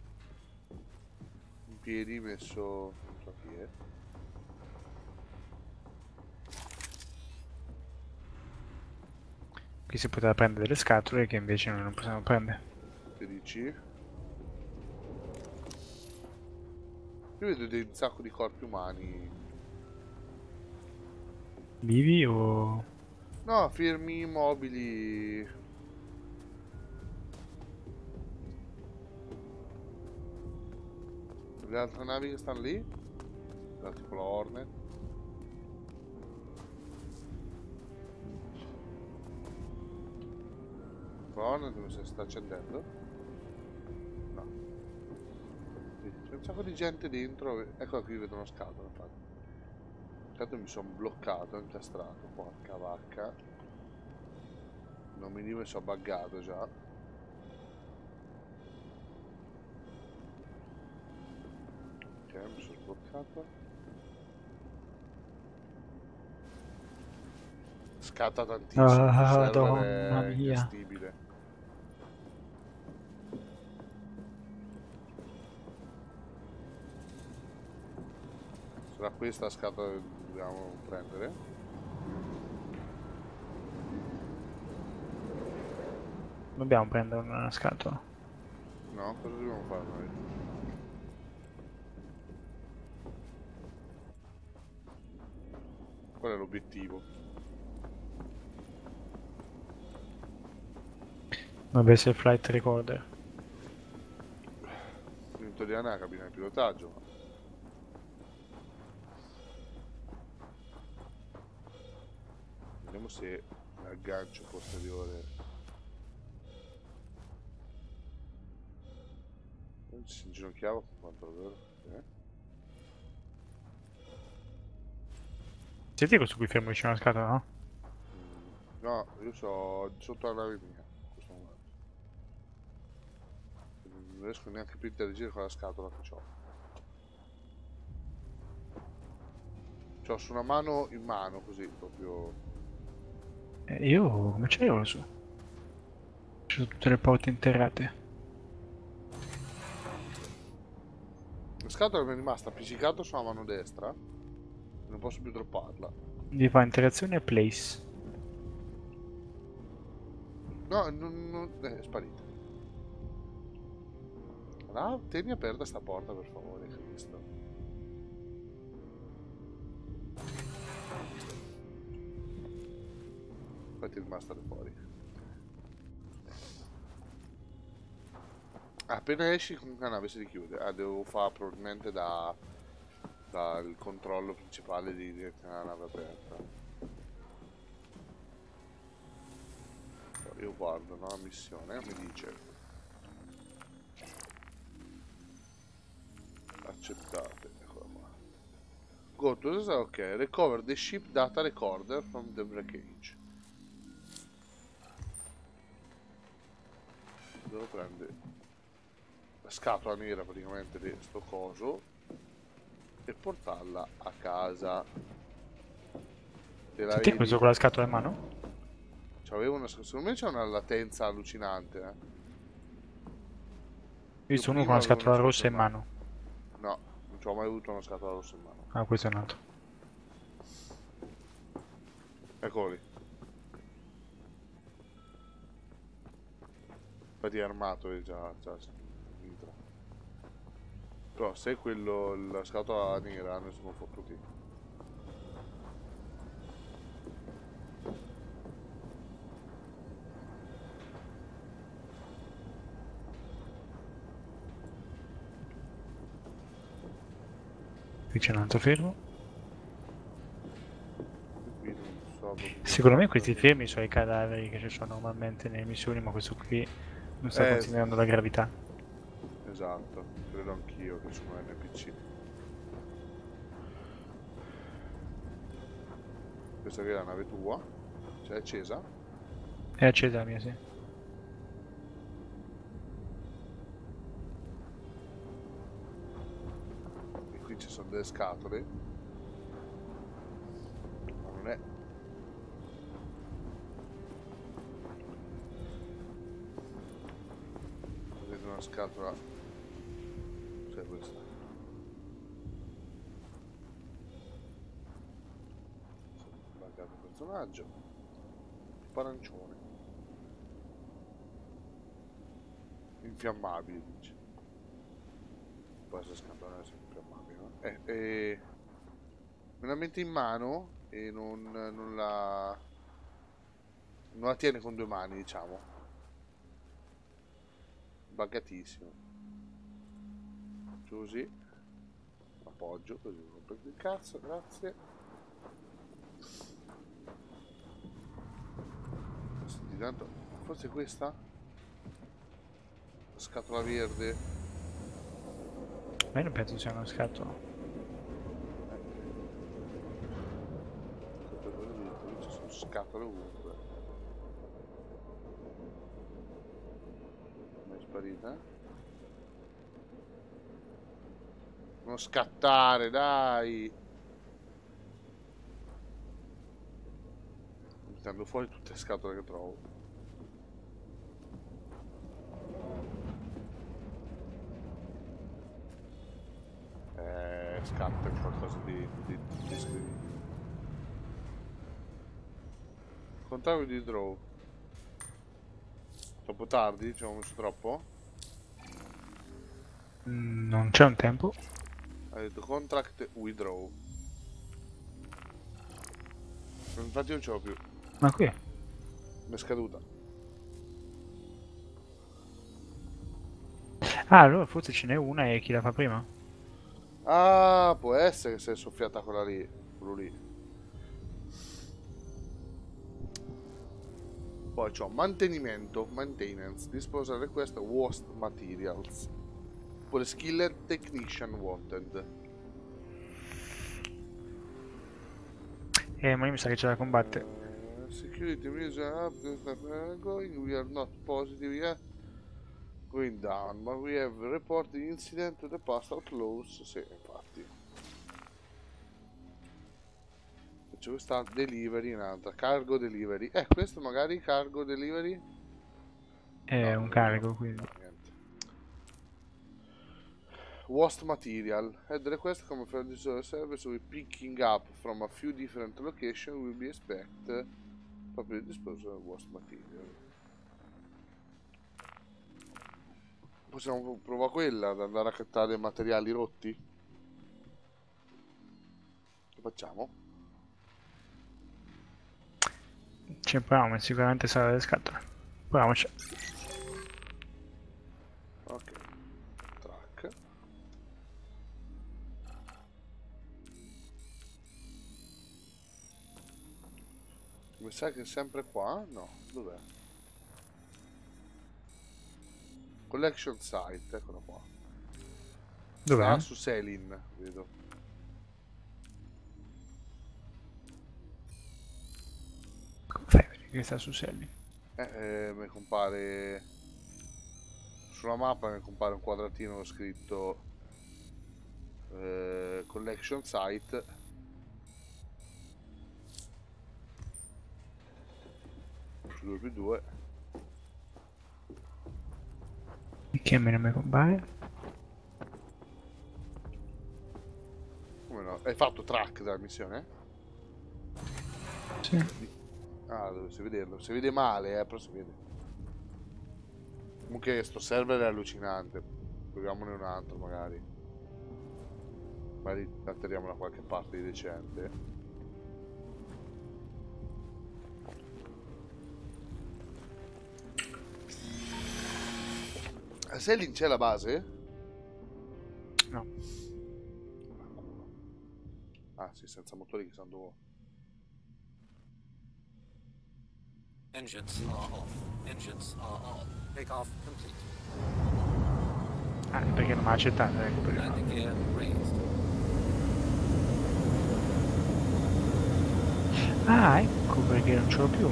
in piedi messo. Non so chi è. Qui si poteva prendere delle scatole che invece noi non possiamo prendere. Che dici? Io vedo dei un sacco di corpi umani. Vivi o... No, fermi, immobili. Le altre navi che stanno lì? Da tipo la Hornet. La Hornet come si sta accendendo? No. C'è un sacco di gente dentro. Ecco qui vedo una scatola, infatti. Intanto mi sono bloccato, incastrato. Porca vacca. Non mi dico, mi sono buggato già. Ok, mi sono sbloccato. Scatta tantissimo. Ah, il server Madonna è mia. ingestibile. Sarà questa la scatola che dobbiamo prendere? Dobbiamo prendere una scatola. No, cosa dobbiamo fare noi? Qual è l'obiettivo? Dovrebbe essere il flight recorder. In teoria è una cabina di pilotaggio. Ma... vediamo se l'aggancio posteriore non si inginocchiava con quanto vero? Eh? Siete questo qui fermo vicino alla scatola, no? Mm, no, io so sotto la nave mia in questo momento. Non riesco neanche più a interagire con la scatola che ho. C'ho su una mano in mano così proprio. Eh, io come c'ero su? Ci sono tutte le porte interrate. La scatola mi è rimasta appiccicata sulla mano destra. Non posso più dropparla. Devi fare interazione e place. No, non, non- eh, è sparita. Ah, tieni aperta sta porta per favore, Cristo. Poi ti è rimasta da fuori. Appena esci comunque la nave si richiude. Ah, devo fare probabilmente da dal controllo principale di di tenere la nave aperta. Io guardo, no, la missione mi dice accettate, eccola qua. Go to the, ok, recover the ship data recorder from the wreckage. Devo prendere la scatola nera praticamente di sto coso e portarla a casa. Te la Se ti hai vedi? preso quella scatola in mano? C'avevo una, secondo me c'è una latenza allucinante, eh. Io ho visto uno prima con una avevo scatola una rossa in scatola- mano. No, non ci ho mai avuto una scatola rossa in mano. Ah, questo è un altro. Eccolo lì. Infatti è armato e già, già entra. Però se è quello, la scatola nera, noi siamo fottuti. Qui c'è un altro fermo. Qui non so proprio Secondo me cosa questi dire. fermi sono i cadaveri che ci sono normalmente nelle missioni, ma questo qui non sta Eh, considerando la gravità. Esatto, credo anch'io che sono N P C. Questa qui è la nave tua? Cioè è accesa? È accesa la mia, sì. E qui ci sono delle scatole. Ma non è... Vedo una scatola... Cioè questa. Buggato il personaggio. Tipo arancione. Infiammabile, dice. Può essere scatola infiammabile, no? Eh, eh, me la mette in mano e non, non la... non la tiene con due mani, diciamo. Buggatissimo. Così. Appoggio, così non prendo il cazzo, grazie. Senti, tanto, forse è questa? La scatola verde. Ma io non penso sia una scatola. Ci sono scatole ovunque. Mi è sparita? Non scattare, dai! Mettendo fuori tutte le scatole che trovo. Eh, scatta qualcosa di, di, di incredibile. Contrario di draw. Troppo tardi? Ci abbiamo messo troppo? Mm, non c'è un tempo. Ha detto contract withdraw. Infatti non ce l'ho più. Ma qui? Mi è scaduta. Ah, allora forse ce n'è una e chi la fa prima? Ah, può essere che si è soffiata quella lì. Quello lì. Poi c'ho mantenimento, maintenance, disposal request, waste materials. Poi skilled technician wanted. Eh, ma io mi sa che c'è da combattere. Uh, security measure up, going, we are not positive yet. Going down, but we have reported incident to the past outlaws. Sì, infatti. C'è questa delivery, un'altra cargo delivery. Eh, questo magari cargo delivery? È No, un no, carico, no, quindi. no, niente. Waste material. Add request come for this service we picking up from a few different locations will be expect proprio disposal of waste material. Possiamo provare quella ad andare a cattare materiali rotti? Lo facciamo? Ci proviamo, ma sicuramente sarà delle scatole. Proviamoci. Ok. Track. Mi sa che è sempre qua? No, dov'è? Collection site, eccolo qua. Dov'è? Ah, su Selin, vedo. Come fai a vedere che sta su Selly? Eh, eh, mi compare... Sulla mappa mi compare un quadratino scritto... Eh, collection site. due più due. Che a me non mi compare? Come no? Hai fatto track della missione? Sì. Ah, dovresti vederlo. Si vede male, eh, però si vede. Comunque sto server è allucinante. Proviamone un altro magari. Magari atterriamo da qualche parte di decente. A Selin c'è la base? No. Ah sì, senza motori che sanno dove. Engines are off. Engines are on. Take off complete. Ah, perché non mi ha accettato, ecco perché. Landing gear raised. Ah, ecco perché non ce l'ho più.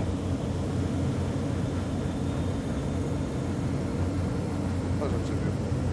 Cosa non c'è più?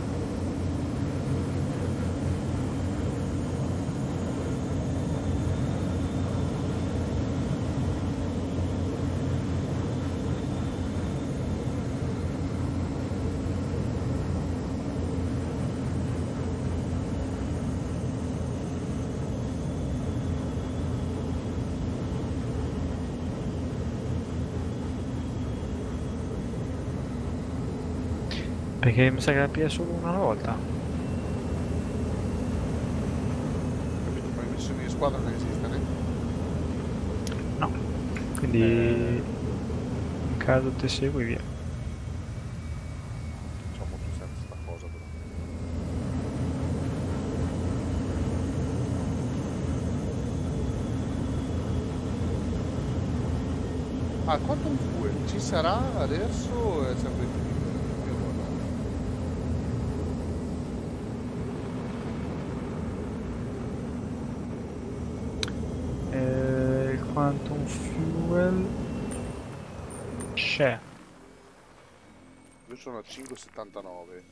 Perché mi sa che la pia solo una volta. Capito? Ma le missioni di squadra non esistono? No. Quindi in caso te segui via. C'ho molto senso sta cosa però. Ah, quanto fuel ci sarà adesso? È sempre infinito. Io guardo. Quantum fuel c'è. Io sono a cinque virgola settantanove.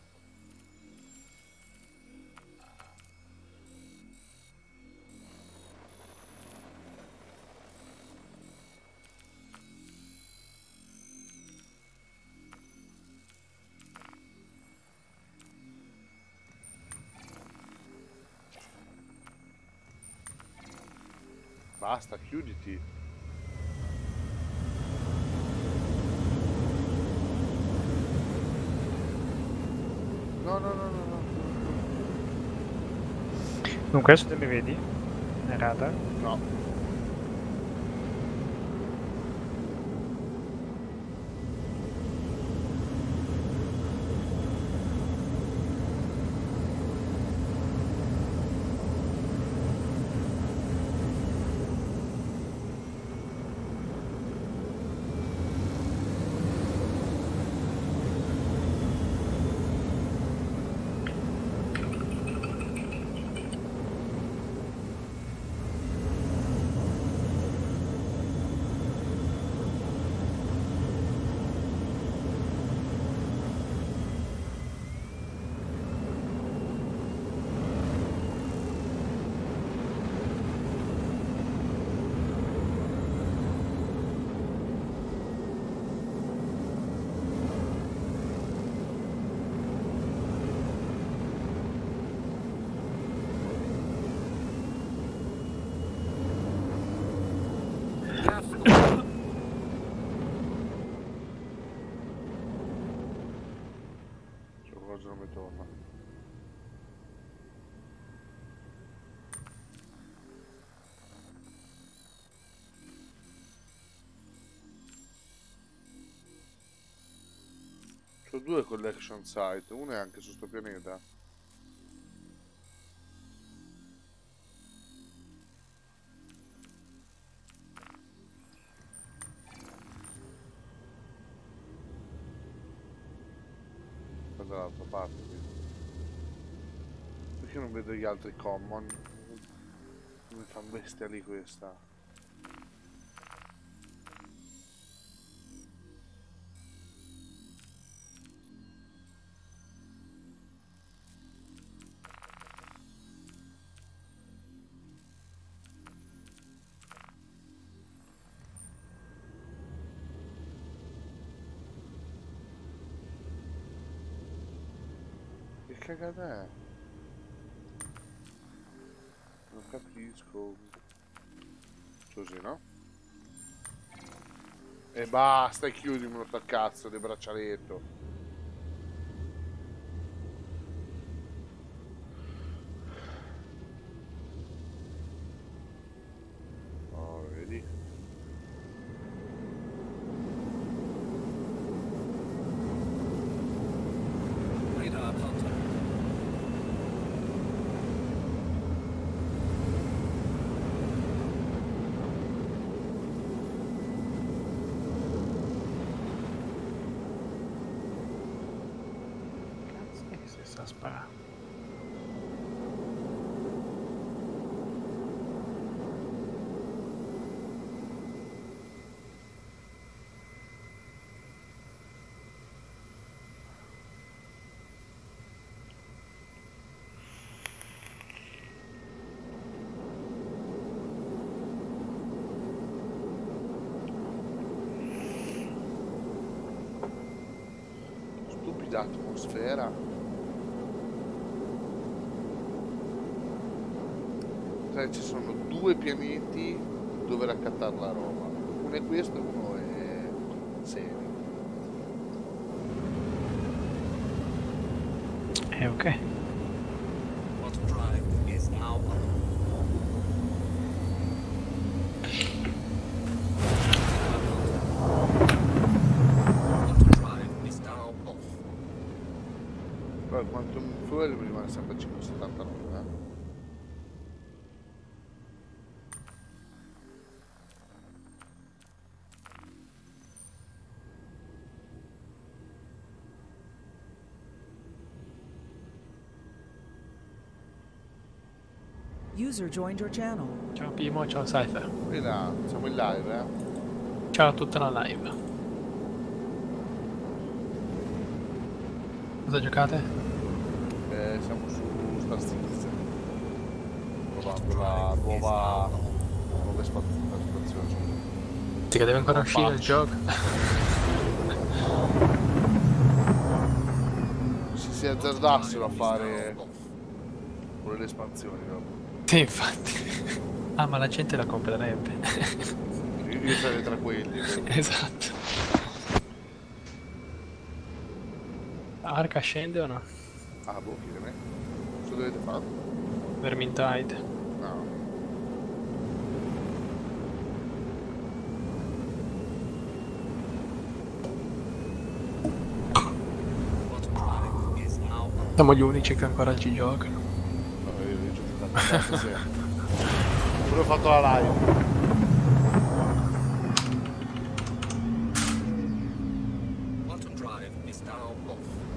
Basta, chiuditi. No, no, no, no, no. Dunque adesso te mi vedi? Nel radar? No. C'è qualcosa che non mi torna. C'ho due collection site, una è anche su sto pianeta. Dall'altra parte, quindi. Perché non vedo gli altri common? Mi fa bestia lì questa. Che cagata è? Non capisco. Così, no? E basta, e chiudimelo sta cazzo di braccialetto. Oh, vedi? Radar contact. Cazzo che si sta sparando? Stupida atmosfera. Cioè, ci sono due pianeti dove raccattare la roba. Uno è questo e uno è serio. Eh ok. Bottom drive is now on. Bottom drive is now off. Poi quanto fuel mi rimane sempre a cinque virgola settantanove, eh? User joined your channel. Ciao Pimo, ciao Cypher. Qui là, siamo in live, eh. Ciao a tutta la live. Cosa giocate? Eh, siamo su Star Citizen. Provando la nuova... nuova espansione. Sì, che deve ancora uscire il gioco. Se si azzardassero a fare pure le espansioni, no? Sì, infatti. Ah, ma la gente la comprerebbe. Io sarei tra quelli. Esatto. Arca scende o no? Ah, boh, chiedeme. Cosa dovete fare? Vermintide. No. Siamo gli unici che ancora ci giocano. No, io, io gioco tanto stasera. Pure ho fatto la live. Quantum drive is now off.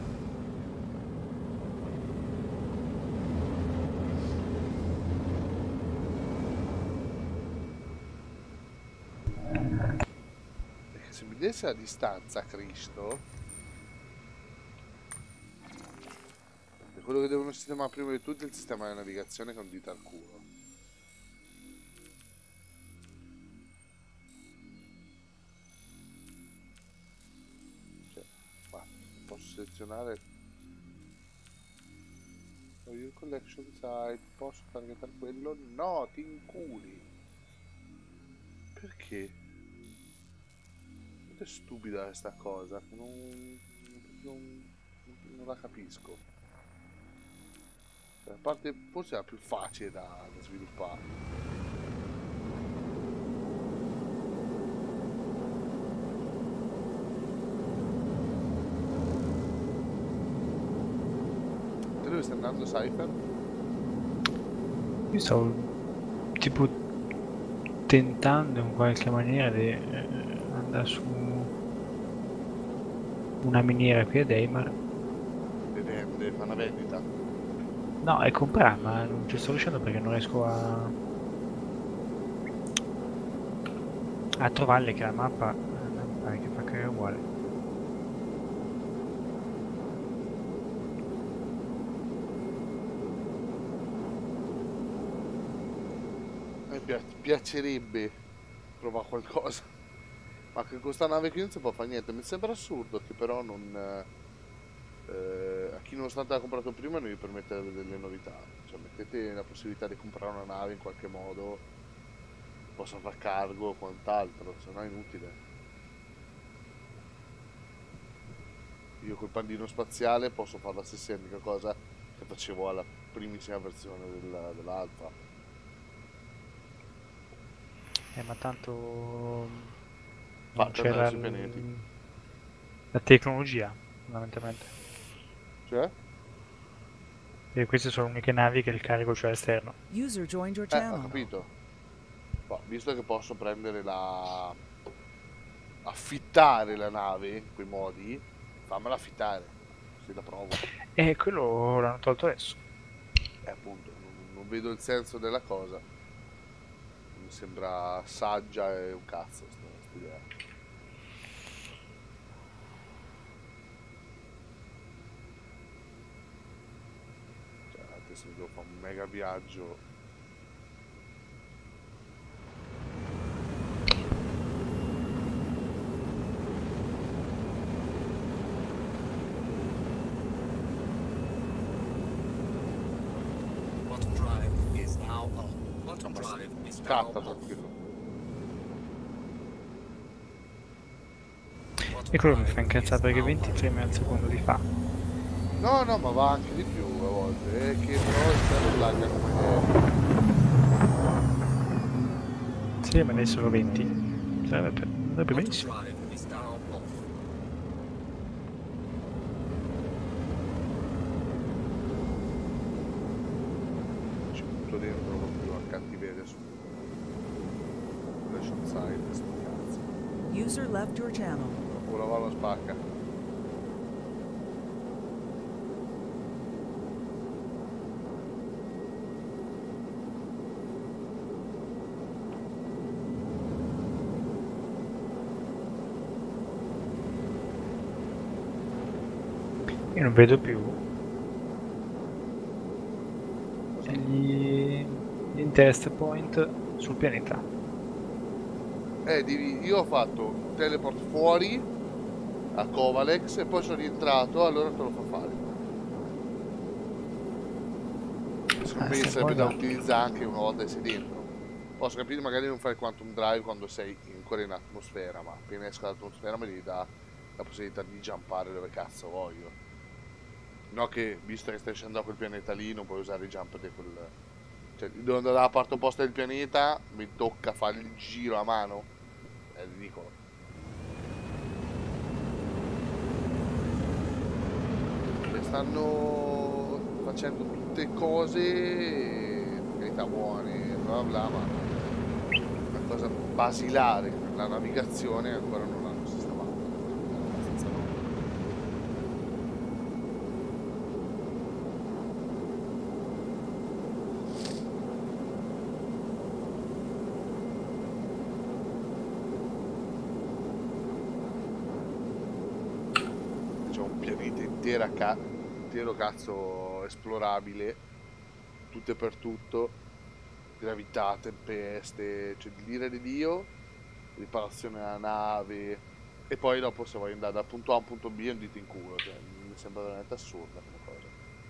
Perché se mi desse a distanza Cristo... Quello che devono sistemare prima di tutto è il sistema di navigazione con dita al culo. Cioè, qua posso selezionare Your collection site, posso targetare quello? No, ti inculi. Perché? È stupida questa cosa, non, non, non la capisco. A parte forse è la più facile da, da sviluppare. Te dove stai andando, Cypher? Io stavo tipo tentando in qualche maniera di eh, andare su una miniera qui a Daymar. Le vende, fa una vendita. No, è comprare, ma non ci sto riuscendo perché non riesco a a trovarle, che la mappa eh, che fa che è uguale. Mi pi piacerebbe provare qualcosa, ma che con questa nave qui non si può fare niente. Mi sembra assurdo che però non... Eh, a chi nonostante l'ha comprato prima non gli permette delle novità, cioè mettete la possibilità di comprare una nave in qualche modo, possa far cargo o quant'altro, se no è inutile. Io col pandino spaziale posso fare la stessa identica cosa che facevo alla primissima versione del, dell'alfa. Eh, ma tanto Ah, non c'era sui pianeti. la tecnologia, fondamentalmente. Cioè? E queste sono le uniche navi che il carico c'è esterno. User joined your Eh, ho channel. capito. Ma visto che posso prendere la... affittare la nave in quei modi, fammela affittare, se la provo. E quello l'hanno tolto adesso. E appunto, non, non vedo il senso della cosa. Mi sembra saggia e un cazzo sta idea. Se devo fare un mega viaggio. Quantum drive is now on. Quantum drive is now Scatta on. tranquillo. E quello mi fa incazzare perché venti frame al secondo li fa. No, no, ma va anche di più a volte. È che però il cielo lagga come... Sì, ma adesso sono venti. Sarebbe, andrebbe Quantum benissimo. drive is now off. Ci butto dentro proprio a cattiveria su Relation Side, sto cazzo. User left your channel. Ora va alla spacca. Io non vedo più gli, gli interest point sul pianeta. Eh, devi- io ho fatto teleport fuori a Kovalex e poi sono rientrato, allora te lo fa fare. Secondo Ah, me sì, sarebbe poi da no. utilizzare anche una volta che sei dentro. Posso capire magari non fare quantum drive quando sei ancora in atmosfera, ma appena esco dall'atmosfera mi devi dare la possibilità di jumpare dove cazzo voglio. No che, visto che stai scendendo a quel pianeta lì, non puoi usare i jump di quel... Cioè, devo andare dalla parte opposta del pianeta, mi tocca fare il giro a mano. È ridicolo. E stanno facendo tutte cose, per carità, buone, bla bla, ma una cosa basilare per la navigazione ancora non l'hanno sistemato. Abbastanza no. C'è un pianeta intera ca- intero cazzo esplorabile, tutto e per tutto, gravità, tempeste, cioè di dire di Dio, riparazione della nave, e poi dopo se vuoi andare dal punto A a un punto B è un dito in culo, cioè, mi sembra veramente assurda come cosa.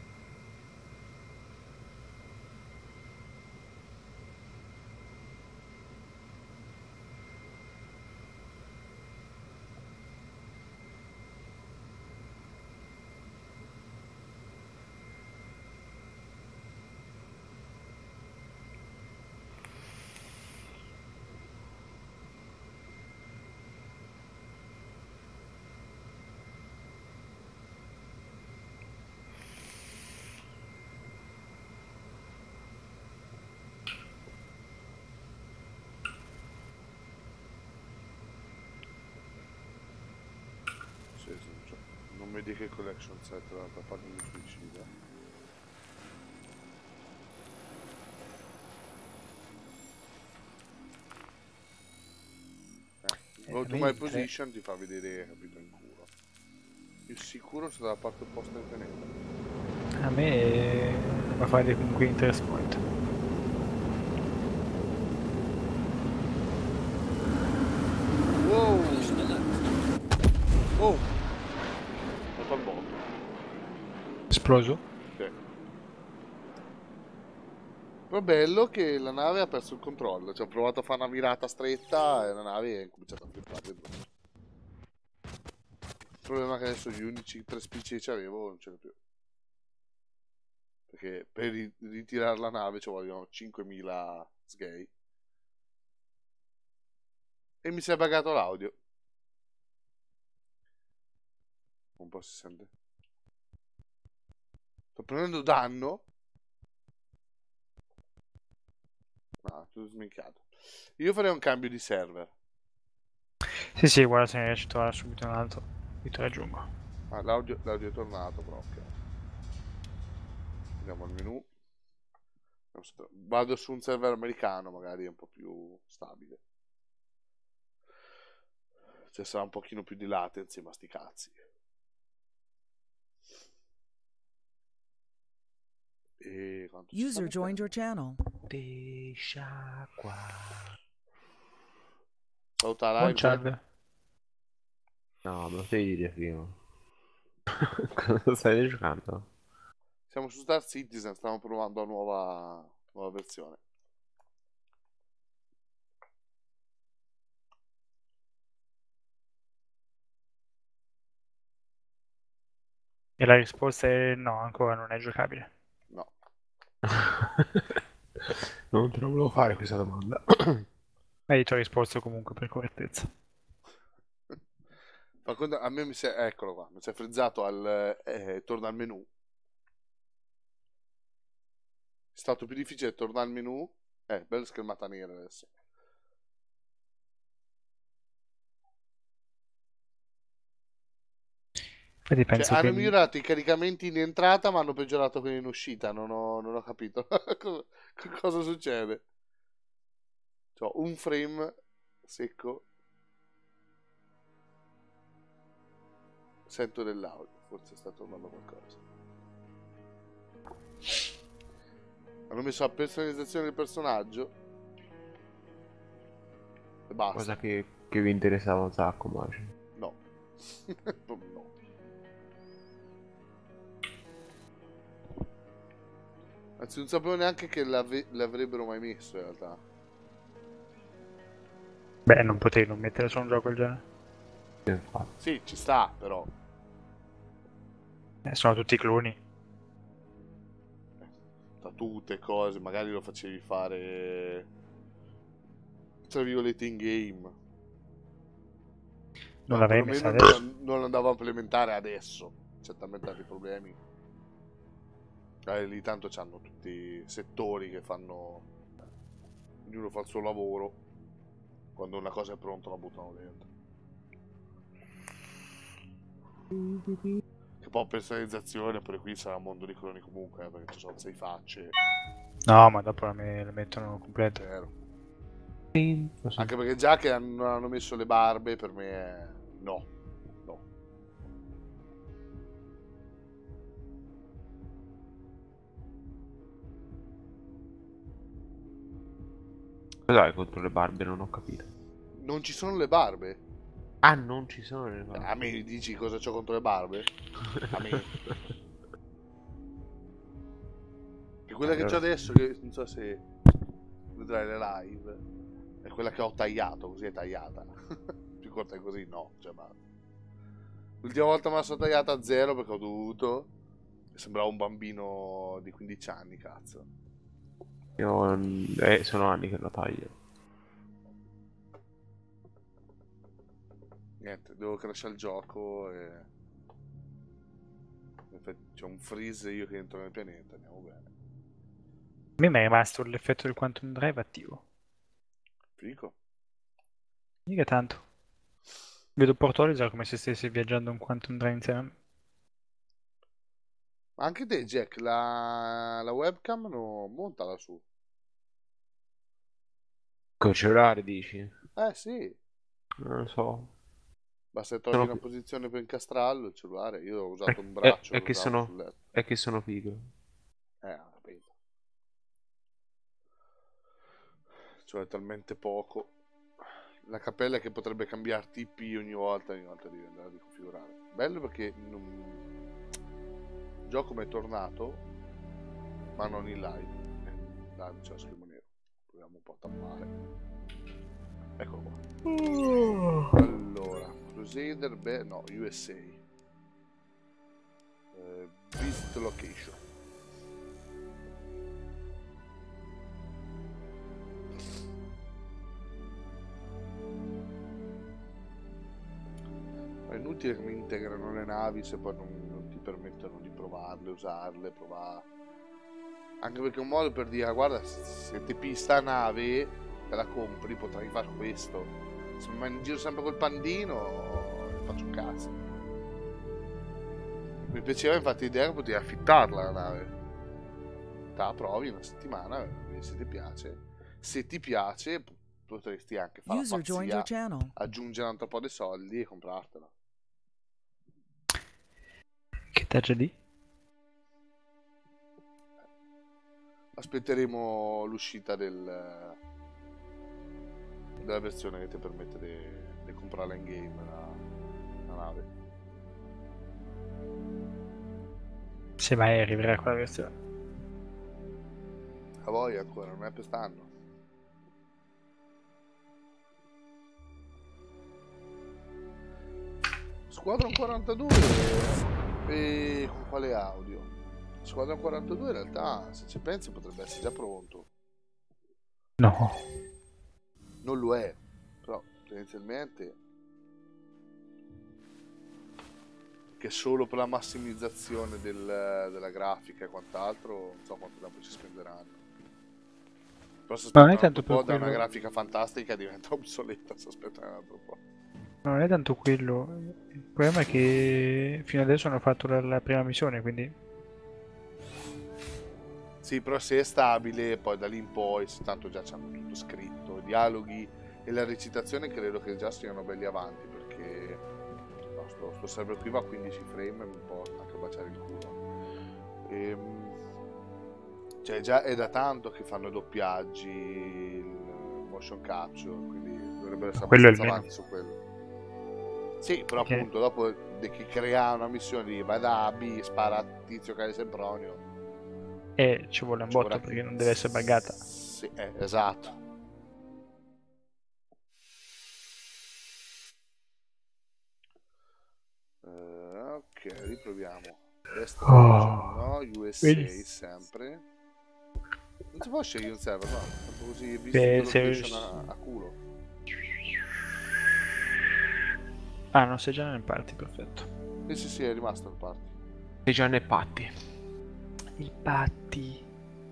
Sì, sì, cioè, non mi dica che collection set da parte di suicida. Eh, go Eh, to my mentre- position ti fa vedere, capito, in culo. Io sicuro sono dalla parte opposta del pianeta. A me non mi fa vedere comunque interest point. Wow! Oh! Fatto al moto. Esploso? Sì. Però è bello che la nave ha perso il controllo. Cioè, ho provato a fare una virata stretta e la nave è cominciata a flippare dentro. Il problema è che adesso gli unici tre spicci che avevo non ce ne più. Perché per ri- ritirare la nave ci vogliono cinquemila sgay. E mi si è buggato l'audio. Un po' si sente. Sto prendendo danno. No, tutto sminchiato. Io farei un cambio di server. Sì, sì, guarda se ne riesci a trovare subito un altro. Io te raggiungo. Ah, l'audio, l'audio è tornato proprio. Andiamo al menu. Vado su un server americano, magari è un po' più stabile. Cioè sarà un pochino più di latency, ma sti cazzi. E quanto ci sta User joined mettendo? your channel. Di sciacqua. Saluta Buon live. Chad. No, me lo devi dire prima. Cosa stai giocando? Siamo su Star Citizen, stiamo provando la nuova, nuova versione. E la risposta è no, ancora non è giocabile. No. Non te lo volevo fare questa domanda. Ma io ti ho risposto comunque per correttezza. Ma quando- a me mi si è, eccolo qua, mi si è frizzato al, eh, torna al menu. È stato più difficile tornare al menu. Eh, bella schermata nera adesso. Infatti Cioè, penso hanno che migliorato i caricamenti in entrata, ma hanno peggiorato quelli in uscita. Non ho, non ho capito cosa, cosa succede. Cioè, un frame secco. Sento dell'audio. forse sta tornando qualcosa. Hanno messo la personalizzazione del personaggio e basta. Cosa che, che vi interessava un sacco, immagino. No. No. Anzi, non sapevo neanche che l'ave- l'avrebbero mai messo in realtà. Beh, non potevi non mettere su un gioco del genere. Sì, infatti. Sì, ci sta, però. Eh, sono tutti cloni. Da tutte cose, magari lo facevi fare tra virgolette in game. Non Ma l'avrei perlomeno messa adesso. non, non andavo a implementare adesso. C'è talmente tanti problemi. Eh, lì tanto c'hanno tutti i settori che fanno, ognuno fa il suo lavoro. Quando una cosa è pronta la buttano dentro. Che poi personalizzazione, pure qui sarà un mondo di cloni comunque, eh, perché ci sono sei facce. No, ma dopo la me- le mettono completa. Vero. Sì. Anche perché già che hanno, hanno messo le barbe, per me è no. No. Cos'hai contro le barbe? Non ho capito. Non ci sono le barbe? Ah, non ci sono le barbe. A me dici cosa c'ho contro le barbe? A me. Che quella che c'ho adesso, che non so se vedrai le live, è quella che ho tagliato, così è tagliata. Più corta è così, no. Cioè, ma... L'ultima volta me la sono tagliata a zero perché ho dovuto. Sembrava un bambino di quindici anni, cazzo. Io eh, sono anni che lo taglio. Niente, devo crashare il gioco e... Infatti c'è un freeze io che entro nel pianeta, andiamo bene. A me mi è rimasto l'effetto del Quantum Drive attivo. Fico. Mica tanto. Vedo Portolisa come se stessi viaggiando un Quantum Drive insieme a me. Ma anche te, Jack, la, la webcam no, montala su. Con il cellulare dici? Eh sì, Non lo so. basta che trovi Sono una pi- posizione per incastrarlo il cellulare. Io ho È, usato un è- braccio. è lo che usavo sul sono, letto. è che sono pigro. Eh, ho capito. Cioè, talmente poco. La cappella che potrebbe cambiare T P ogni volta, ogni volta devi andare a riconfigurare. Bello perché non... il gioco mi è tornato, ma non in live. Eh, live c'è lo schermo nero. Proviamo un po' a tappare. Eccolo qua. Allora, Crusader, beh, no, U S A. Eh, visit location. È inutile che mi integrano le navi se poi non, non ti permettono di provarle, usarle, provare. Anche perché è un modo per dire, guarda, se ti pista nave, te la compri, potrai fare questo. Se mi mando in giro sempre col pandino, faccio un cazzo. Mi piaceva infatti l'idea che potevi affittarla la nave. Te la provi una settimana, vedi se ti piace. Se ti piace, p- potresti anche fare la User joined your pazzia, channel. aggiungere un altro po' di soldi e comprartela. Che taggia di? Aspetteremo l'uscita del, della versione che ti permette di comprarla in game la, la nave. Se mai arriverà quella versione. A voi ancora, non è per stanno. Squadron quarantadue e quale audio? Squadron quarantadue in realtà, se ci pensi, potrebbe essere già pronto. No. Non lo è, però tendenzialmente che solo per la massimizzazione del- della grafica e quant'altro non so quanto tempo ci spenderanno. Però se Ma non è aspettano un tanto po' per da una quello. grafica fantastica diventa obsoleta se aspettano un altro po'. Non è tanto quello. Il problema è che fino adesso hanno fatto la, la prima missione, quindi Sì, però se è stabile, poi da lì in poi, se tanto già c'hanno tutto scritto, i dialoghi e la recitazione credo che già siano belli avanti, perché so, sto, sto server qui va a quindici frame e mi può anche baciare il culo. Ehm, cioè già è da tanto che fanno doppiaggi, il motion capture, quindi dovrebbero essere Quello è il abbastanza meno. avanti su quello. Sì, però Ok. appunto dopo di chi crea una missione di vai da A a B, spara a Tizio Caio Sempronio. E ci vuole un Ci botto vorrà- perché non deve essere buggata. Sì, eh, esatto. Eh, ok, riproviamo. Destra Oh. no, U S A Vedi? sempre. Non si può scegliere un server, no? Tanto così visto Beh, che se- location a, a culo. Ah, non sei già nel party, perfetto. Sì, sì, sì, è rimasto il party. Sei già nei patti. I patti.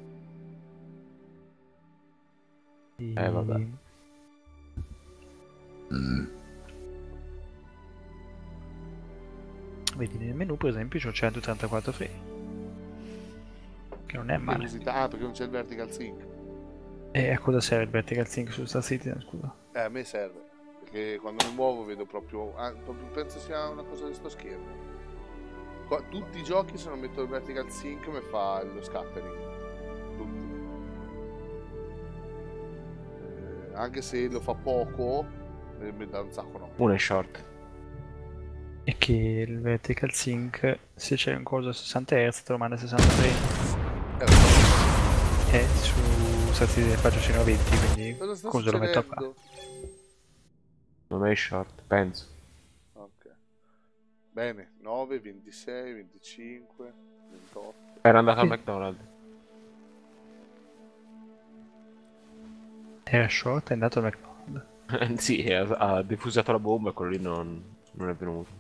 Eh, vabbè. Vedi, nel menu per esempio c'ho centotrentaquattro frame. Che non è Perché male. così ta- ah, perché non c'è il vertical sync. E a cosa serve il vertical sync su Star Citizen, scusa? Eh, a me serve. Perché quando mi muovo vedo proprio, ah, proprio penso sia una cosa di sto schermo. Qua- tutti i giochi se non metto il vertical sync mi fa lo scattering. Tutti. Eh, anche se lo fa poco, eh, mi dà un sacco no. Uno è short. E che il vertical sync, se c'è un coso a sessanta hertz, te lo manda a sessanta frame. Eh, lo so. E su Star Citizen faccio fino a venti, quindi Cosa sta cosa lo metto a fare? succedendo? Non è short, penso. Ok. Bene, nove, ventisei, venticinque, ventotto. Era andato Sì. al McDonald's. Era short, è andato al McDonald's. Sì, ha, ha diffusato la bomba e quello lì non, non è venuto.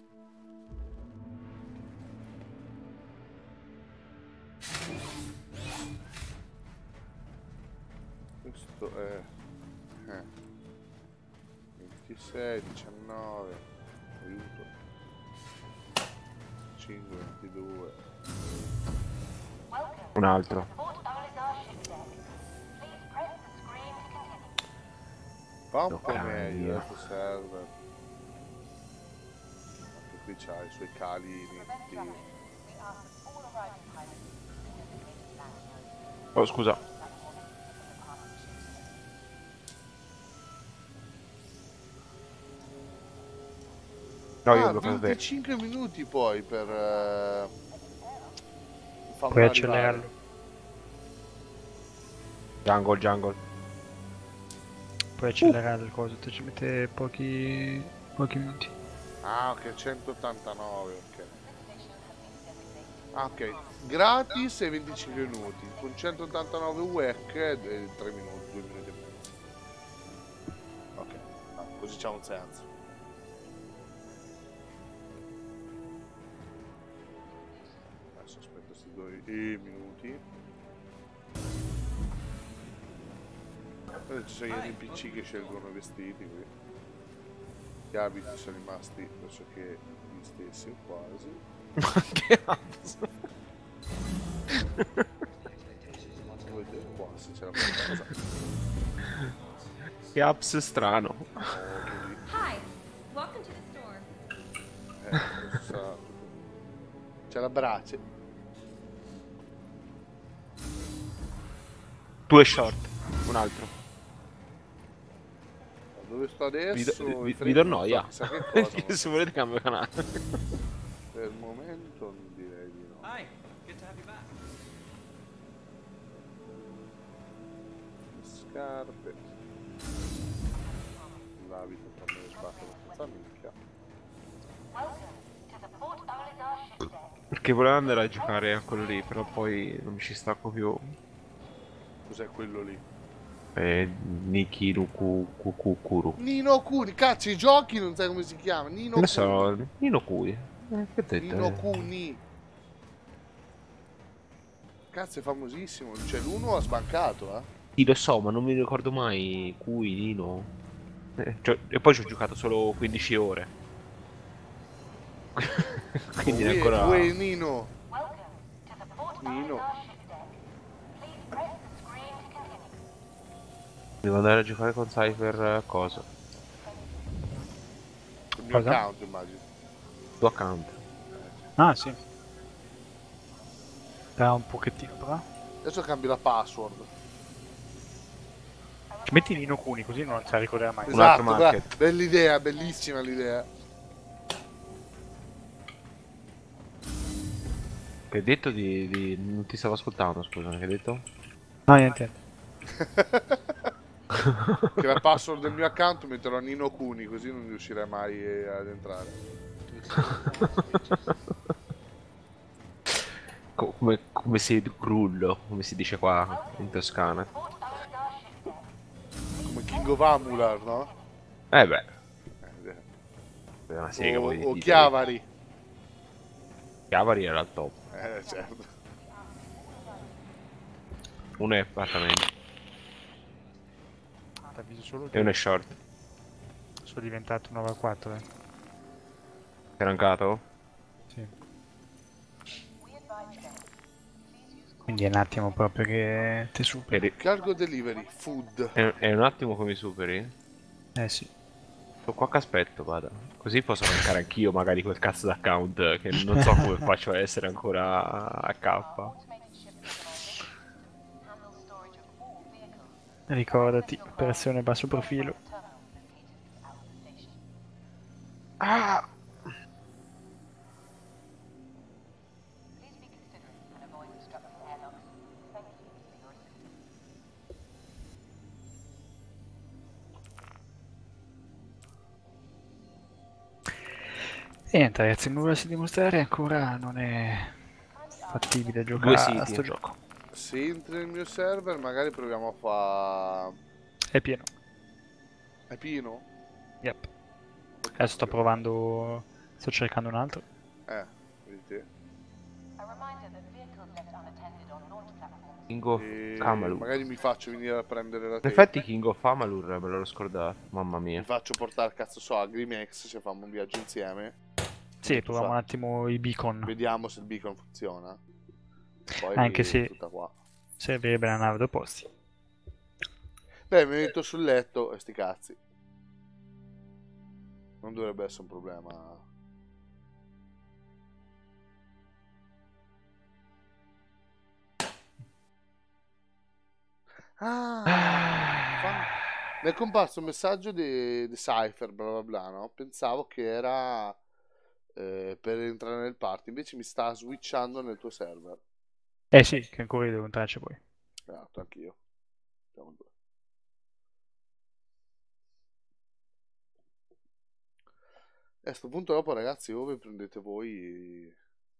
Questo è eh. ventisei, diciannove, aiuto, cinque, ventidue. Un altro. Fa un No, po' caglia. meglio questo server. Anche qui c'ha i suoi cali netti. Oh, scusa. No, io ho Ah, bloccato te. venticinque minuti poi per eh, farmelo Puoi arrivare. accelerarlo. Jungle, jungle. Puoi accelerare il coso, te ci mette pochi, pochi minuti. Ah, ok, centottantanove, ok. Ah, ok, gratis e venticinque minuti. Con centottantanove U E C e tre minuti, due minuti e mezzo. Ok, ah, così c'ha un senso. Adesso aspetta questi due minuti. Adesso ci sono gli N P C che scelgono i vestiti qui. Gli abiti sono rimasti pressoché gli stessi o quasi. Ma che cazzo? Devo vedere qua se c'era qualcosa. Che apps strano. Oh, così. Hi, welcome to the store. Eh, adesso sarà- c'è la brace. Due short. Un altro. Dove sto adesso? Vi do, vi, I vi frame do non so noia. chissà che cosa, Perché ma se volete cambio canale. per il momento non direi di no. Hi, good to have you back. Le scarpe. L'abito per me sbatte abbastanza minchia. Perché volevo andare a giocare a quello lì, però poi non mi ci stacco più. Cos'è quello lì? Eh, Niki Nuku Kukukuru. Nino Kuni, cazzo i giochi non sai come si chiama. Nino Non Kuni. so, Nino Kui. Eh, che detto? Nino eh? Kuni. Cazzo è famosissimo. Cioè l'uno ha sbancato, eh. Sì, lo so, ma non mi ricordo mai Kui, Nino. Eh, cioè, e poi ci ho giocato solo quindici ore. Quindi Uè, ancora... uè, Nino. Nino. Devo andare a giocare con Cypher eh, cosa? Il mio Cosa? account immagino. tuo account. Ah, sì. Da un pochettino, però. Adesso cambio la password. Ci metti Nino Kuni, così non se la ricorderà mai. Un altro Esatto, market. bra- bell'idea, bellissima l'idea. Che hai detto di, di... Non ti stavo ascoltando, scusa, che hai detto? No, niente. Che la password del mio account metterò Nino Kuni, così non riuscirei mai eh, ad entrare. Co- come, come sei grullo, come si dice qua in Toscana. Come King of Amular, no? Eh beh, Eh, è una sega o, poi di o titoli. Chiavari. Chiavari era al top. Eh, certo. Uno è appartamento T'avviso solo e che uno è short. sono diventato nove a quattro, eh. Sei rankato? Sì. Quindi è un attimo proprio che ti superi. Eri- Cargo delivery, food. È, è un attimo come mi superi? Eh sì. Sto qua che aspetto, vada. Così posso rankare anch'io magari quel cazzo d'account che non so come faccio a essere ancora a K. Ricordati, operazione basso profilo. Ah! E niente ragazzi, nulla da dimostrare, ancora non è fattibile Due giocare siti. a sto gioco. Se entri nel mio server, magari proviamo a fare. È pieno. È pieno? Yep. Adesso sto provando, sto cercando un altro. Eh, vedi te. King of E Amalur. magari mi faccio venire a prendere la In testa. effetti King of Amalur me l'ero scordato, mamma mia. Mi faccio portare, cazzo so, a Grimex, se facciamo un viaggio insieme. Sì, Tu proviamo fa- un attimo i beacon. Vediamo se il beacon funziona. Poi Anche se tutta qua. servirebbe una nave da posti. Beh, mi metto sul letto e sti cazzi. Non dovrebbe essere un problema. Ah, fan- mi è comparso un messaggio di, di Cypher, bla bla bla, no? Pensavo che era eh, per entrare nel party, invece mi sta switchando nel tuo server. Eh sì, che ancora io devo entrarci poi. Esatto, anch'io. Siamo due. E a sto punto dopo, ragazzi, dove prendete voi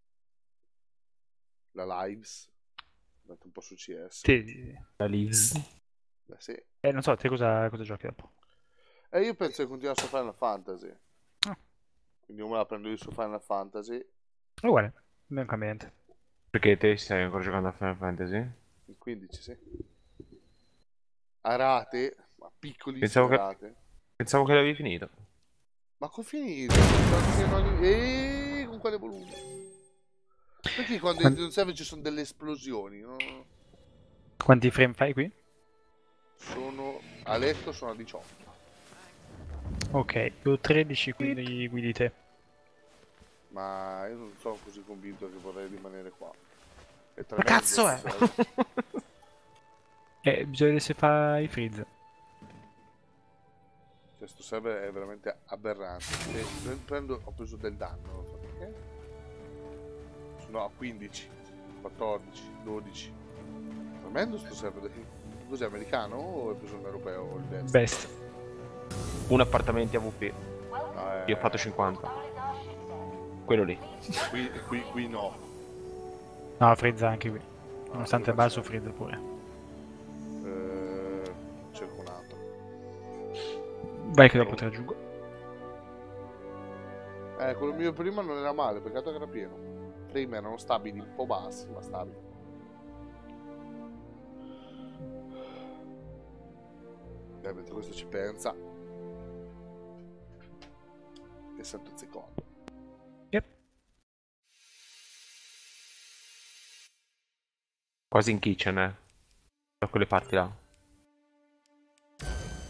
la lives? Andate un po' su C S. Sì. La Leaves. Beh, sì. Eh, non so, te cosa, cosa giochi dopo? E io penso che continuare su Final Fantasy. Ah. Quindi io me la prendo io su Final Fantasy. È uguale, non cambia niente. Perché te stai ancora giocando a Final Fantasy? Il quindici, sì. A rate, ma piccolissime Pensavo che- rate. Pensavo che l'avevi finito. Ma con finito. E con quale volume? Perché quando entri in un server ci sono delle esplosioni? No? Quanti frame fai qui? Sono a letto, sono a diciotto. Ok, io ho tredici, quindi guidi te. Ma io non sono così convinto che vorrei rimanere qua. È Ma cazzo è? tremendo sto server. Eh, bisogna vedere se fa i freeze. Cioè, sto server è veramente aberrante. E pre- prendo, ho preso del danno, non so perché. Sono a quindici, quattordici, dodici. Tremendo sto server. Cos'è, americano o è preso un europeo o il best? Best. Un appartamento A V P. Ah, eh, Io ho fatto cinquanta. Quello lì. Qui, qui, qui no. No, frizza anche qui. Nonostante allora basso, c'è. frizza pure. Eh, cerco un altro. Vai che dopo te raggiungo. Eh, quello mio prima non era male, peccato che era pieno. Prima erano stabili, un po' bassi, ma stabili. Eh, mentre questo ci pensa. Che sento secondo. Yep. Quasi in kitchen, eh. Da quelle parti là.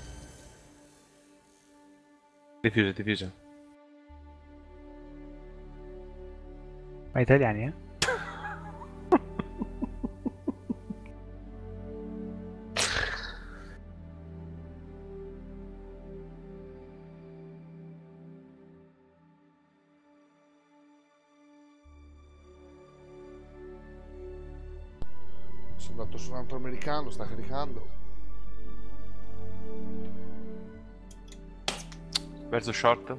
Diffuso, diffuso. Ma italiani, eh? Sono andato su un altro americano, sta caricando. Verso short.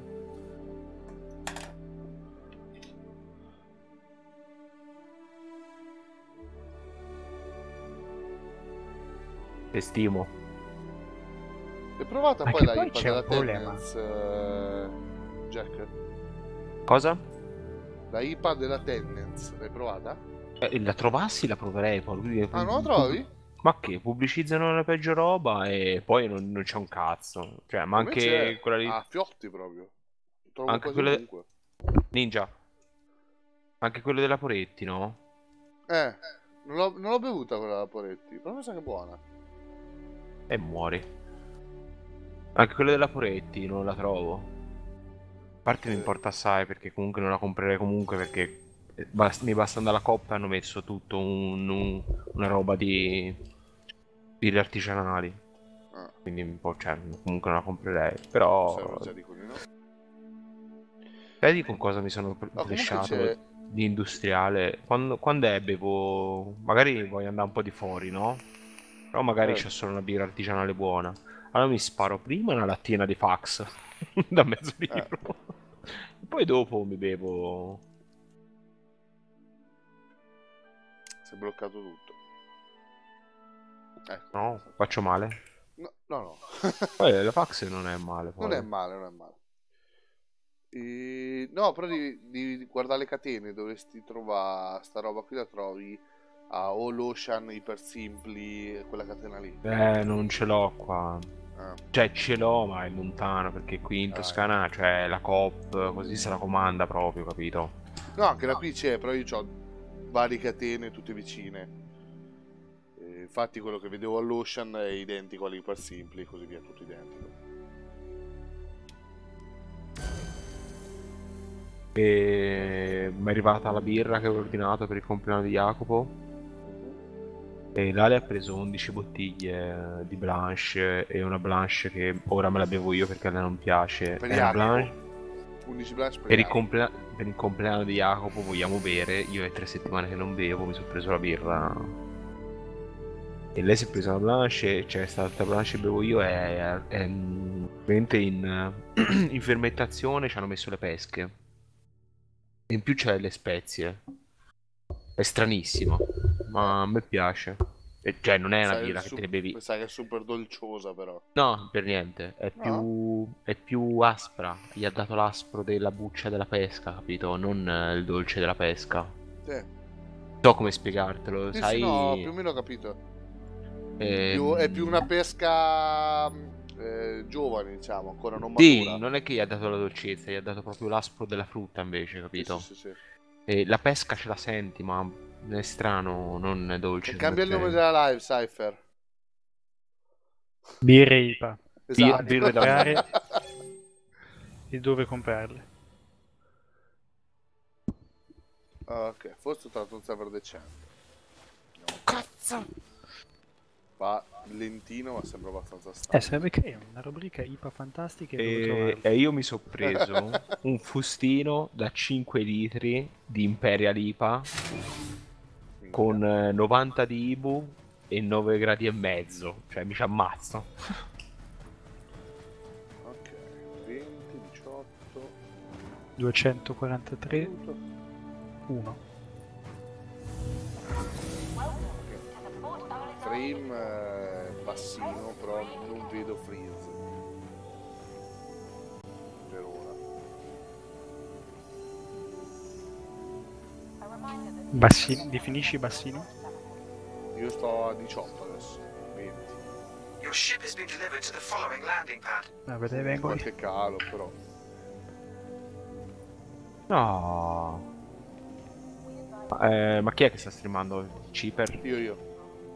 Te stimo. Hai provata Ma poi che la poi I P A c'è un della problema. Tennent's, eh, Jack? Cosa? La I P A della Tennent's, l'hai provata? Eh, la trovassi la proverei poi. Ah, non la trovi? Ma che? Pubblicizzano la peggio roba e poi non, non c'è un cazzo. Cioè, ma Invece anche quella lì. a fiotti proprio. Trovo Anche quasi quelle- ovunque. Ninja. Anche quello della Poretti, no? Eh, non l'ho, non l'ho bevuta quella da Poretti, però mi sa che è buona. E muori. Anche quella della Poretti non la trovo. A parte mi importa assai perché comunque non la comprerei comunque perché bast- mi basta andare alla coppa e hanno messo tutto un, un- una roba di birre artigianali. Ah, Quindi un po', cioè, comunque non la comprerei. serve Però già di quelli, no? vedi con cosa mi sono comunque flashato c'è- di industriale. Quando, quando è bevo. Magari voglio andare un po' di fuori, no? Però magari Eh. c'è solo una birra artigianale buona. Allora mi sparo prima una lattina di Fax da mezzo litro. E poi dopo mi bevo. Si è bloccato tutto. Ecco. No, faccio male. No, no, no. Poi la Fax non è male. Poi. Non è male, non è male. E... No, però devi, devi guardare le catene, dovresti trovare sta roba qui, la trovi a All Ocean, Hyper Simply, quella catena lì. Eh, non ce l'ho qua. Ah. Cioè ce l'ho, ma è lontano perché qui in Ah, Toscana c'è la Coop, così se la comanda proprio, capito? No, anche da qui c'è, però io ho varie catene tutte vicine. E infatti quello che vedevo all'Ocean è identico all'Hyper Simply, così via, tutto identico. E mi è arrivata la birra che avevo ordinato per il compleanno di Jacopo. E l'Ale ha preso undici bottiglie di Blanche e una Blanche che ora me la bevo io perché a lei non piace. Per È una Jacopo. Blanche. undici Blanche per Per il, Jacopo. complea- per il compleanno di Jacopo vogliamo bere. Io è tre settimane che non bevo, mi sono preso la birra. E lei si è presa la Blanche, cioè stata Blanche che bevo io è, è, mm, veramente in, in fermentazione ci hanno messo le pesche. In più c'è le spezie. È stranissimo, ma a me piace. E, cioè non è una Sai, birra è che su- te ne bevi. Sai che è super dolciosa però. No, per niente, è più, è più aspra. Gli ha dato l'aspro della buccia della pesca, capito? Non eh, il dolce della pesca. Sì. So come spiegartelo, Sì, sai? sì, no, più o meno ho capito. ehm, Più- è più una pesca eh, giovane, diciamo, ancora non Sì, matura. non è che gli ha dato la dolcezza, gli ha dato proprio l'aspro della frutta invece, capito? Sì, sì, sì, sì. E la pesca ce la senti, ma è strano, non è dolce. E cambia il perché- nome della live, Cypher. Birre I P A. Esatto. birre da comprare. E dove comprarle. Ah, ok, forse ho trovato un server decente. Cazzo! Va lentino, ma sembra abbastanza Eh, stabile. sarebbe che una rubrica I P A fantastiche dove E, trovarle. e io mi sono preso un fustino da cinque litri di Imperial I P A con eh, novanta di Ibu e nove gradi e mezzo, cioè mi ci ammazzo. Ok, venti, diciotto. duecentoquarantatré, uno. Frame eh, bassino, però non vedo freeze. Per ora. Bassino, definisci bassino? Io sto a diciotto adesso. venti. Your ship has been delivered to the following landing pad. Ah, vedete, vengo lì. Qualche calo, però. No. Ma, eh, ma chi è che sta streamando? Cheaper? Io, io.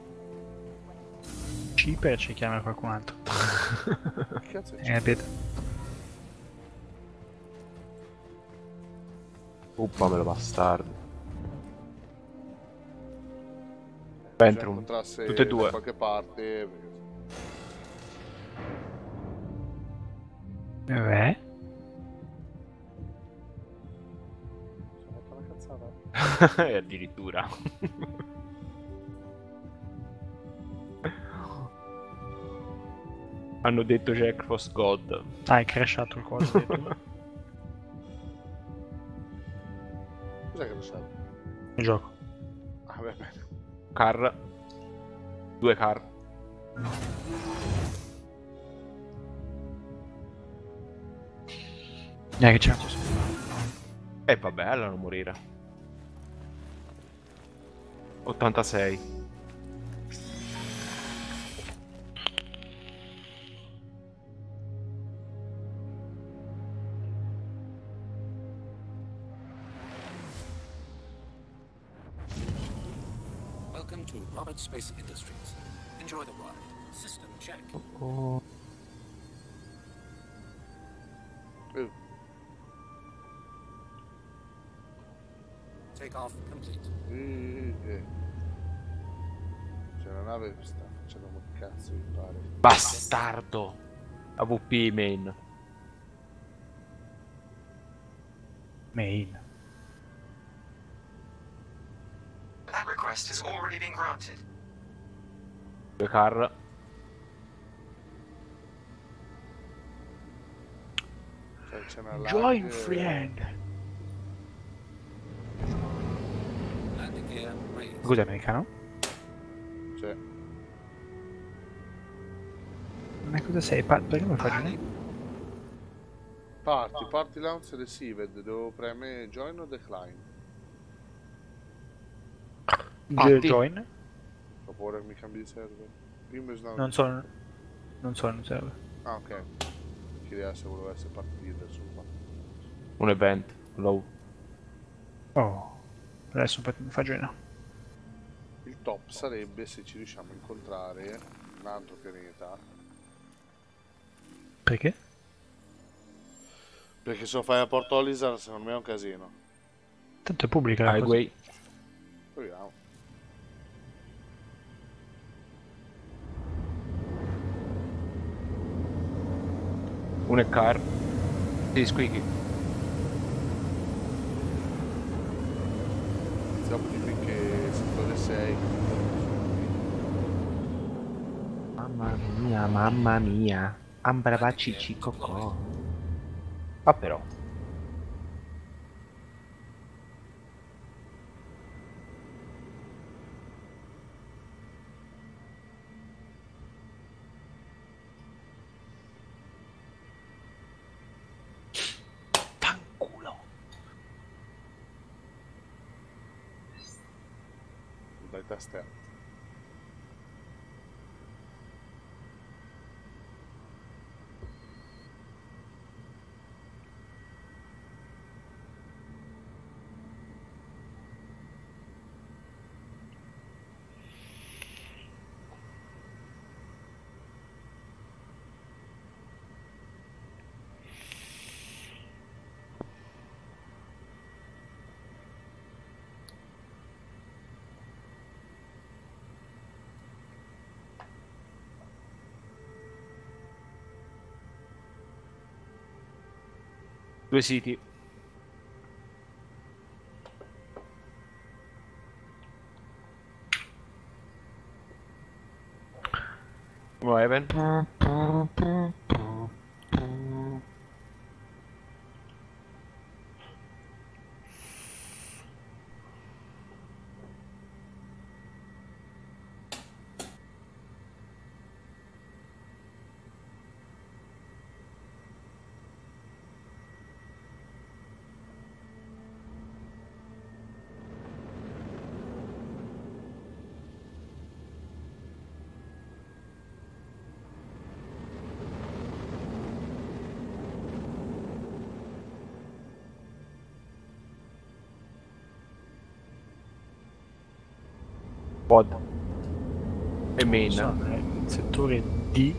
Cheaper ci chiama qualcun altro. Che cazzo è? Eh, vedo. Uppamelo bastardo. Ventrum, incontrasse tutte e da due. qualche parte. Eh? Sono fatto una cazzata. E addirittura. Hanno detto Jack Frost God. Ah, è crashato il coso addirittura. Cos'è che lo sa? Il gioco. Ah, beh, bene. Car. Due car. Neanche c'è questo. E vabbè, allora non morire. ottantasei. Welcome to Roberts Space Industries. Enjoy the ride. System check. Oh. Eh, Take off complete. eh, eh. C'è una nave che sta facendo un cazzo mi pare. Bastardo. A V P main. Main. That request has already been granted. Due car. Cioè, c'è una Join lag, friend. Landing gear raised. Cos'è americano? Cioè, Ma cosa sei? Pa- perché non fai Landing. niente? parti, parti launch received. Devo premere join o decline? Jo- Parti. Join? Dopo ora mi cambi di server. Prima is now- Non so. Non so, non serve. Ah, ok. Chiedeva se volevo essere parte leader su qua. Un event. Low. Oh. Adesso fa, fa join. Il top sarebbe se ci riusciamo a incontrare un altro pianeta. Perché? Perché se lo fai a Port Olisar secondo me è un casino. Tanto è pubblica la cosa. Highway. Proviamo. Un è car. Sì, squeaky. Iniziamo di finché settore sei. Mamma mia, mamma mia. Ambravaci cicocò. Ah però. Fanculo. Dai taster. Due siti. Uno Even. Pod. E main. Sono nel settore D.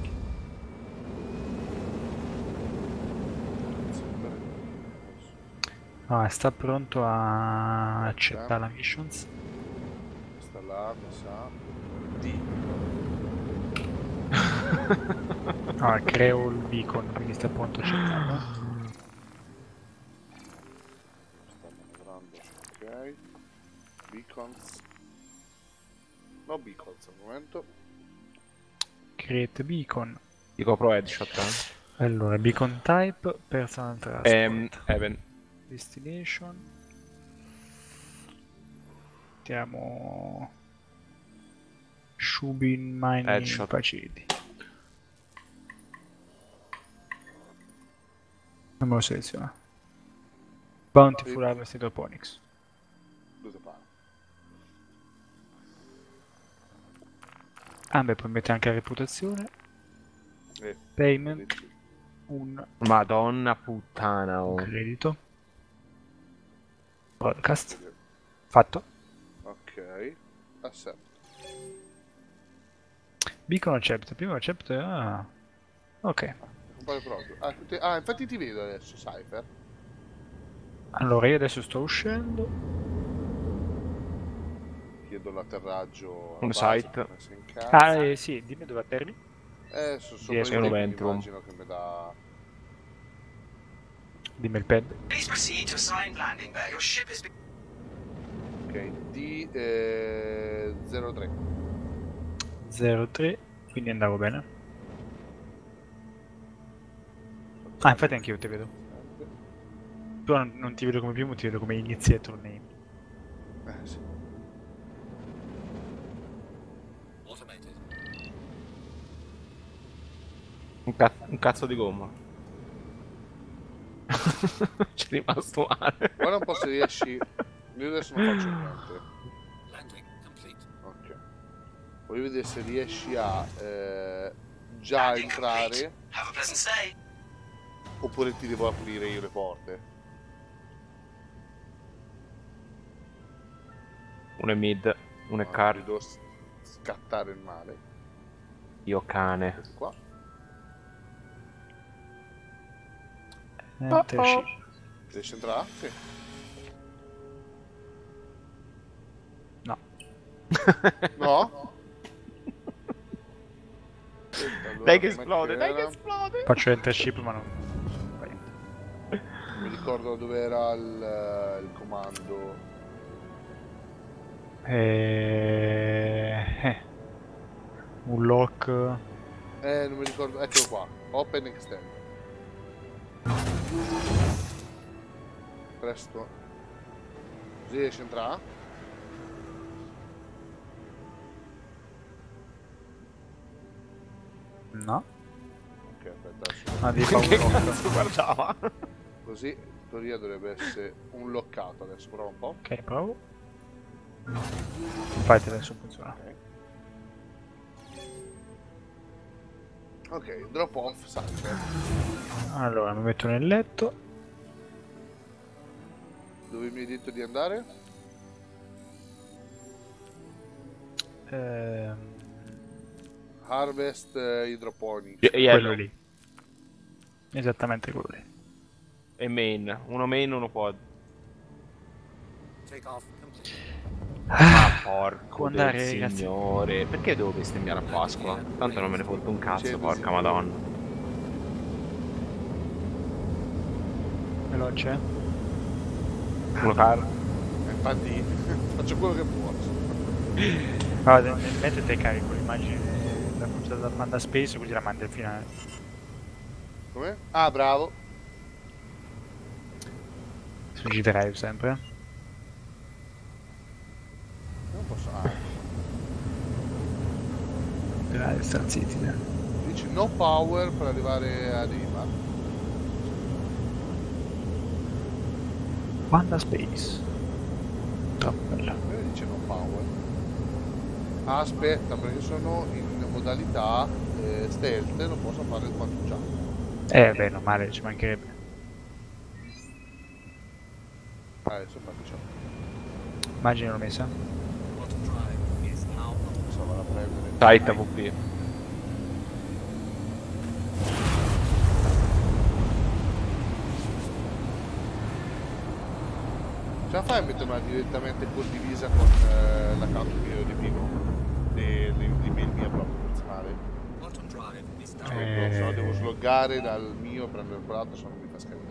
Ah, sta pronto a accettare la missions. Questa là mi sa. D. Ah, creo il beacon, quindi sta pronto cercando. Sta manovrando, ok. Beacons. No beacons al momento. Create beacon. Ti copro headshot, eh. Allora, beacon type, personal transport. Ehm, Evan. Destination. Mettiamo Shubin Mining Headshot. Facility. Non me lo seleziono. Bountiful Harvest Hydroponics. Dove parla? Ah beh, puoi mettere anche la reputazione. Eh, Payment. Un Madonna puttana, oh. credito. Broadcast. Fatto. ok. Accept. Beacon accept. Prima accept. Ah. Ok. Compare proprio. Ah, te- ah, infatti ti vedo adesso, Cypher. Allora io adesso sto uscendo. Chiedo l'atterraggio. alla Un base, site. come si incazza. Ah eh, sì, dimmi dove atterri. Eh, so, sopra Riesco i a tempi, Noventrum. immagino che mi dà... Dimmi il pad. Please proceed to assigned landing bay. Your ship is... Ok, D eh, zero tre. zero tre, quindi andavo bene. Ah, infatti anche io ti vedo. Tu non, non ti vedo come primo, ti vedo come iniziator name. Eh, sì. Automated. Un, ca- un cazzo di gomma. C'è rimasto male. Guarda un po' se riesci... Io adesso non faccio niente. Landing complete. Ok. Voglio vedere se riesci a eh, già Landing entrare complete. Have a pleasant stay. oppure ti devo aprire io le porte. Uno è mid, uno è No, car. mi devo s- scattare il male. Io cane. Questo qua. Enter ship. Riesci a entrare? Sì. No. No? Allora, Dai che com'è esplode, dai che era? esplode. Faccio enter ship ma non... fa niente. Non mi ricordo dove era il, il comando. Eh... eh. Un lock... Eh, non mi ricordo. Eccolo qua. Open extend. Presto. Così riesci a entrare? No. Ok, aspetta. adesso- Ah, devi fare Che un lock. cazzo guardava? Così, in teoria dovrebbe essere un lockato adesso. Prova un po'. Ok, provo. Infatti adesso funziona. Ok, drop off, salve. Allora, mi metto nel letto. Dove mi hai detto di andare? Ehm... Harvest eh, Hydroponics. Ye- Quello Yellow. lì. Esattamente quello lì. E main. Uno main, uno pod. Take off complete. Ma porco Può del andare, ragazzi. signore. Perché devo bestemmiare a Pasqua? Tanto non me ne fotte un cazzo, Sì, porca sì. madonna. Veloce. Uno car. Eh, Infatti, faccio quello che posso. Allora, nel mentre te carico l'immagine la punta da manda space così la manda al finale. Come? Ah, bravo. Su G Drive sempre. Non posso. Ah, Drive, Star Citizen. dici no power per arrivare a Lima. Manda space. Troppo bello. Come dice no power? Ah, aspetta, perché sono in modalità eh, stealth, non posso fare il quantum jump. Eh beh, non male, ci mancherebbe. Ah, adesso fa diciamo. Immagine l'ho messa. Quantum drive is now on. Adesso vado a prendere. Tight A V P. Ce la fai a mettermela direttamente condivisa con eh, l'account mio di Pino? le- le- l'email mia proprio personale? Quantum Drive is down. Cioè, se no devo sloggare dal mio e prendere quell'altro, se no non mi fa scaricare.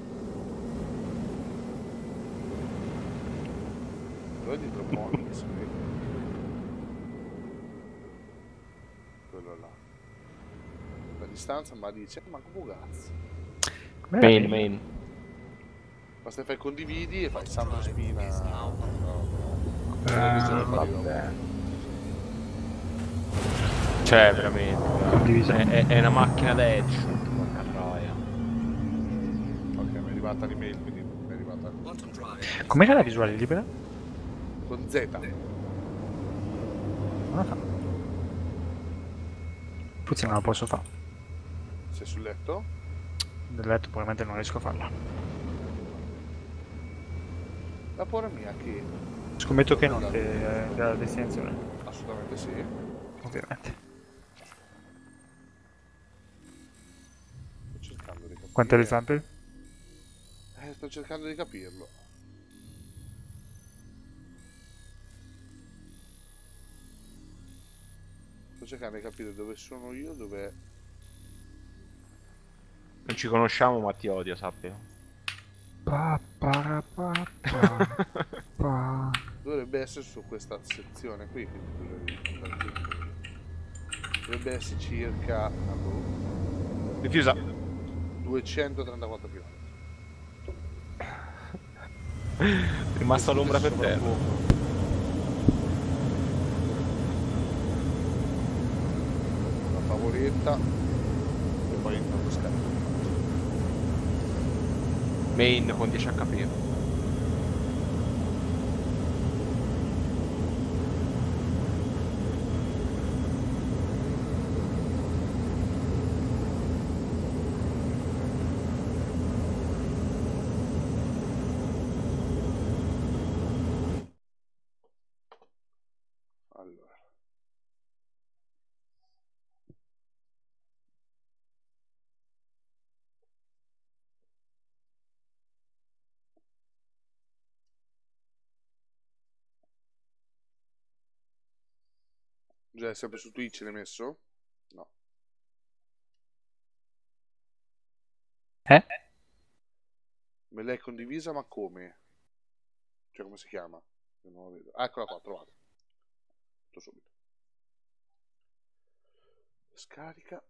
Quello di Droponics, quello là. La distanza ma dice, "Eh, manco Bugazzi." Com'era Main, la main. Basta che fai condividi e fai Sandro Spina. Is now on. No, Ah, Vabbè. Cioè, veramente. Condivisa. È, è- è una macchina da headshot, porca troia. ok, mi è arrivata l'email, quindi mi è arrivata Quantum Drive. Com'era la visuale libera? con Z. Non la fa. Forse non la posso fare. Sei sul letto? Nel letto probabilmente non riesco a farla. La porra mia che Scommetto che non è della destinazione, assolutamente sì. ovviamente. Sto cercando di capire. Quante le zampe? Eh, sto cercando di capirlo. Sto cercando di capire dove sono io, dove... Non ci conosciamo, ma ti odio, sappio. Pa, pa, pa, pa, pa. Dovrebbe essere su questa sezione qui, quindi dovrebbe, dovrebbe essere circa allora, Diffusa. duecentotrentaquattro km. È rimasta l'ombra per terra. La favoretta e poi non lo scarico. Main con dieci H P. Allora. Già è sempre su Twitch l'hai messo? No. Eh? Me l'hai condivisa, ma come? Cioè, come si chiama? Io non lo vedo. Ah, eccola qua, trovata. Tutto subito. Scarica.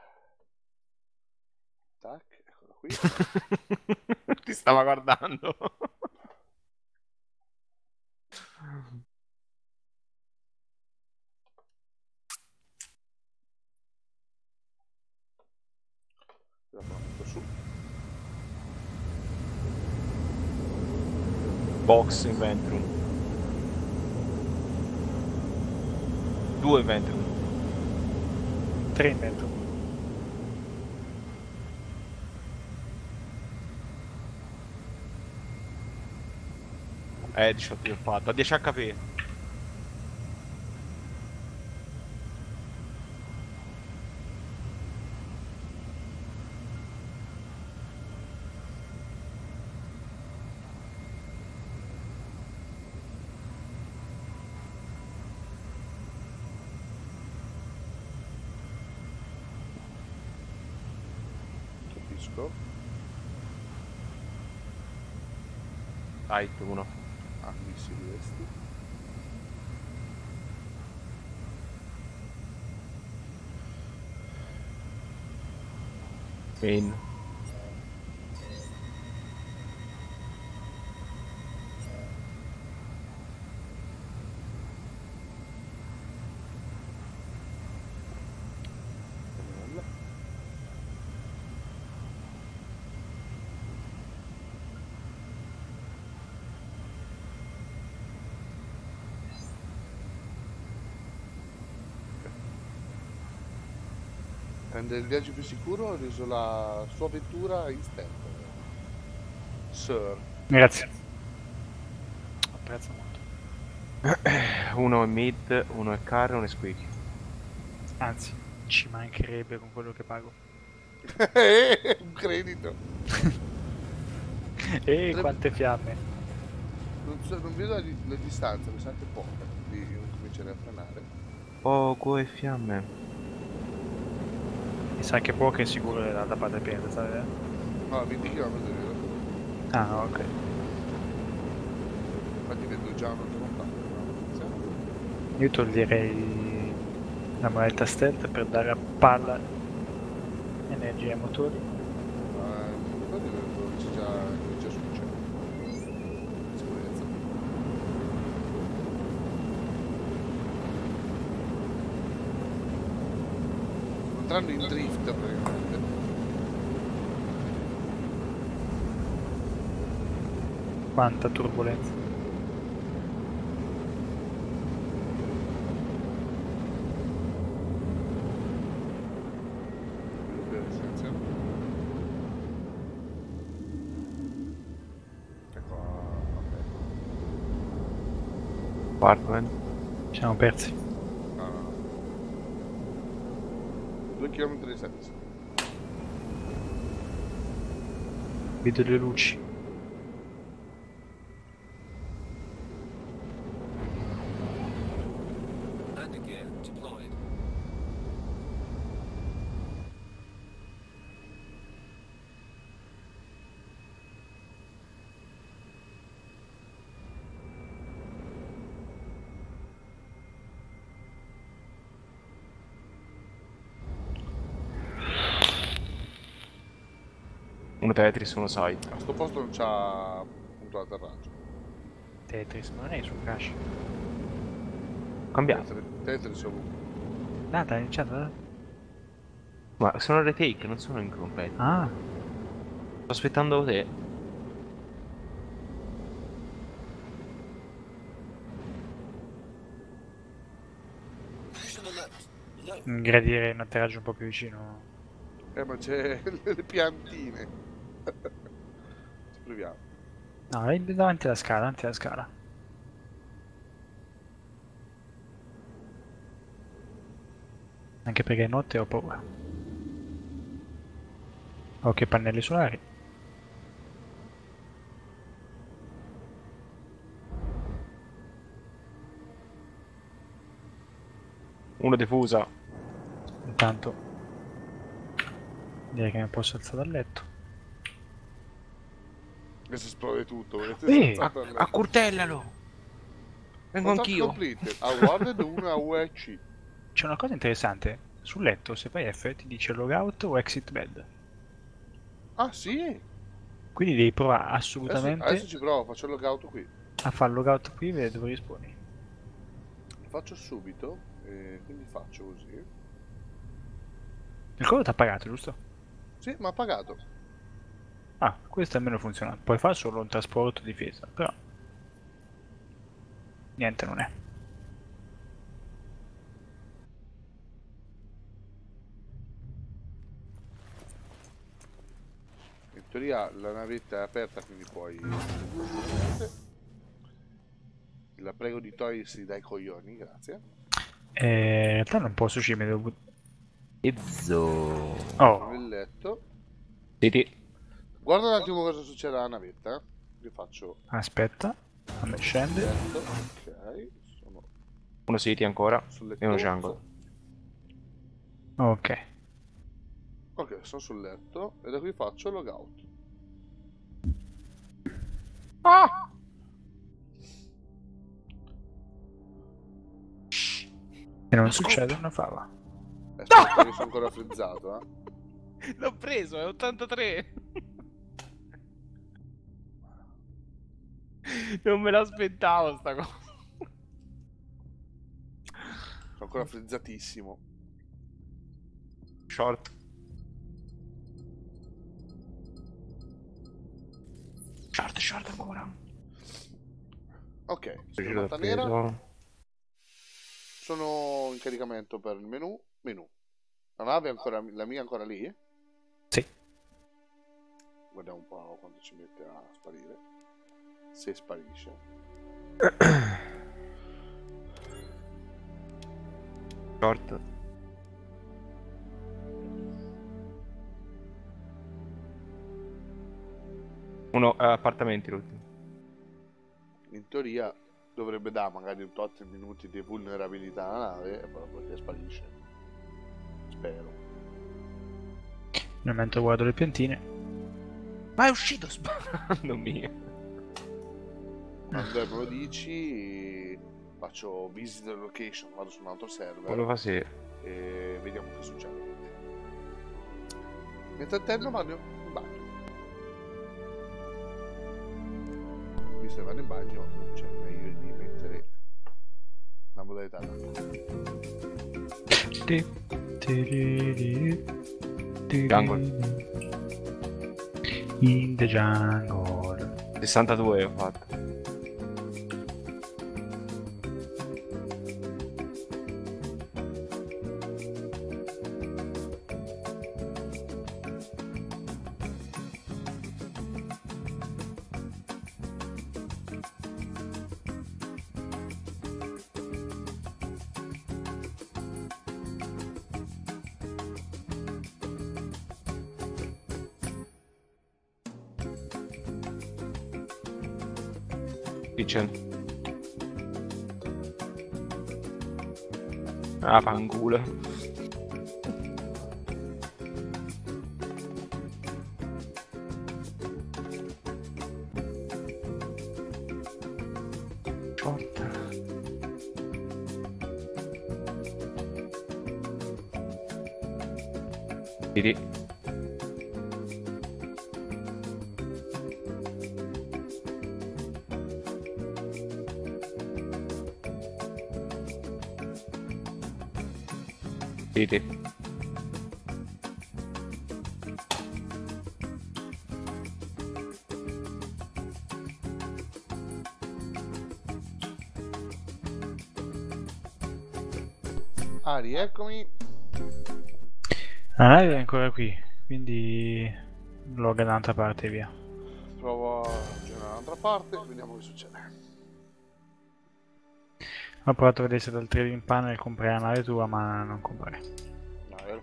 Tac, eccola qui. Ti stava guardando. La metto su. Box in Ventrum. Due in Ventrum. Tre in dentro. Eh, diciotto io ho fatto. A dieci H P. Capisco. Dai, uno. Ah, missili questi. Main. Nulla. Rende il viaggio più sicuro, ha reso la sua avventura instant. Sir. Grazie. Apprezzo molto. Uno è mid, uno è car e uno è squeaky. Anzi, ci mancherebbe con quello che pago. Un credito. E quante fiamme. Non, so- non vedo la, di- la distanza, mi sa che poca, quindi io comincerei a frenare. fuoco e fiamme. Mi sa che poco è sicuro della da parte piena, sai? eh? No, venti chilometri, vero? Ah, ok. Infatti vedo già un contatto. Io toglierei la moneta stealth per dare a palla energia ai motori. Ma infatti vedo che c'è già, che già succede. Sicurezza. Entrando in drift praticamente. Quanta turbolenza. Apartment. Ci siamo persi. No, no, no. Due chilometri e senza. Vedo le luci. Landing gear deployed. Uno Tetris, uno site. A sto posto non c'ha punto d'atterraggio. Tetris, ma non è su Crash. Cambiato. Tetris- Tetris ovunque. Data, è iniziata? Ma sono retake, non sono in competi. Ah, Sto aspettando te. Mission alert. Low. gradirei un atterraggio un po' più vicino. Eh, ma c'è le piantine. Ci proviamo. No, è davanti alla scala, davanti alla scala. Anche perché è notte e ho paura. Ho che pannelli solari. Uno diffusa. Intanto direi che mi posso alzare dal letto. Adesso esplode tutto. Vedete? Eh, Senza per- Accurtellalo! Vengo Contact anch'io. completed. Awarded una U E C. C'è una cosa interessante. Sul letto, se fai F, ti dice logout o exit bed. Ah, sì? Quindi devi provare Adesso, assolutamente adesso ci provo, faccio il logout qui. a fare logout qui e vedere dove risponi. Lo faccio subito. E quindi faccio così. Il codo ti ha pagato, giusto? Sì, ma ha pagato. Ah, questo almeno funziona. Puoi fare solo un trasporto difesa, però niente non è. In teoria la navetta è aperta, quindi puoi... La prego di togliersi dai coglioni, grazie. Eh, in realtà non posso uscire, mi devo... but- Ezzo. Oh, Nel letto. Sì, sì. Guarda un attimo cosa succede alla navetta. Io faccio aspetta, fammi scende. letto. Ok, sono Uno City ancora. sul E uno letto. jungle. Ok. Ok, sono sul letto e da qui faccio logout. Ah! E non succede una fava. Aspetta, che sono ancora frizzato, eh. L'ho preso, è ottantatré. Non me l'aspettavo sta cosa. Sono ancora frizzatissimo. Short. Short, short ancora. Ok, Giro schermata da nera. preso. Sono in caricamento per il menu. Menu. La nave è ancora, la mia è ancora lì? Sì. Guardiamo un po' quanto ci mette a sparire. Se sparisce. Short. Uno, eh, appartamenti l'ultimo. In teoria dovrebbe dare magari un tot minuti di vulnerabilità alla nave e poi poi sparisce. Spero. Nel mentre guardo le piantine. Ma è uscito sparando mio. Quando me lo dici, faccio visit the location, vado su un altro server. Quello fa sì. E vediamo che succede. Mentre intendo vado in bagno. Visto che vado in bagno, non c'è meglio di mettere la modalità Jungle. In the jungle. sessantadue ho fatto. Kitchen. Ah, fanculo. Ciotta. Vedi? Vedi? Ah, rieccomi. La nave è ancora qui, quindi logga da un'altra parte e via. Provo a girare dall'altra parte, vediamo che succede. Ho provato a vedere se dal trading panel comprare la nave tua, ma non comprare. No, è vero.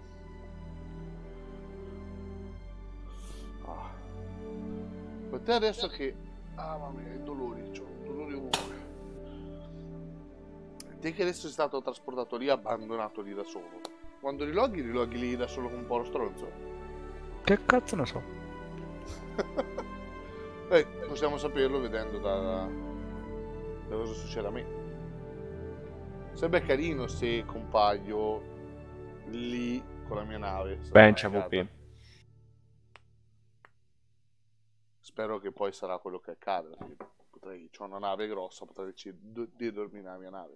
Ah. Per te adesso che... Ah, mamma mia, i dolori, c'ho dolori ovunque. Te che adesso sei stato trasportato lì, abbandonato lì da solo. Quando riloghi, riloghi lì da solo con un po' lo stronzo? Che cazzo ne so? Eh, possiamo saperlo vedendo da, da cosa succede a me. Sarebbe carino se compaio lì con la mia nave. Bench A V P. Spero che poi sarà quello che accade. Potrei, c'ho una nave grossa, potrei decidere di dormire nella mia nave.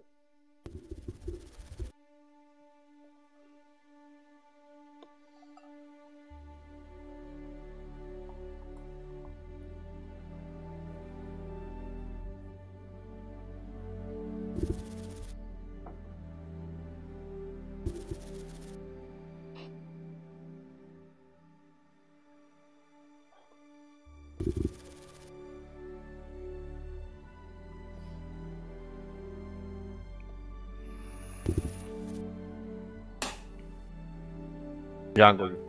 Jungle.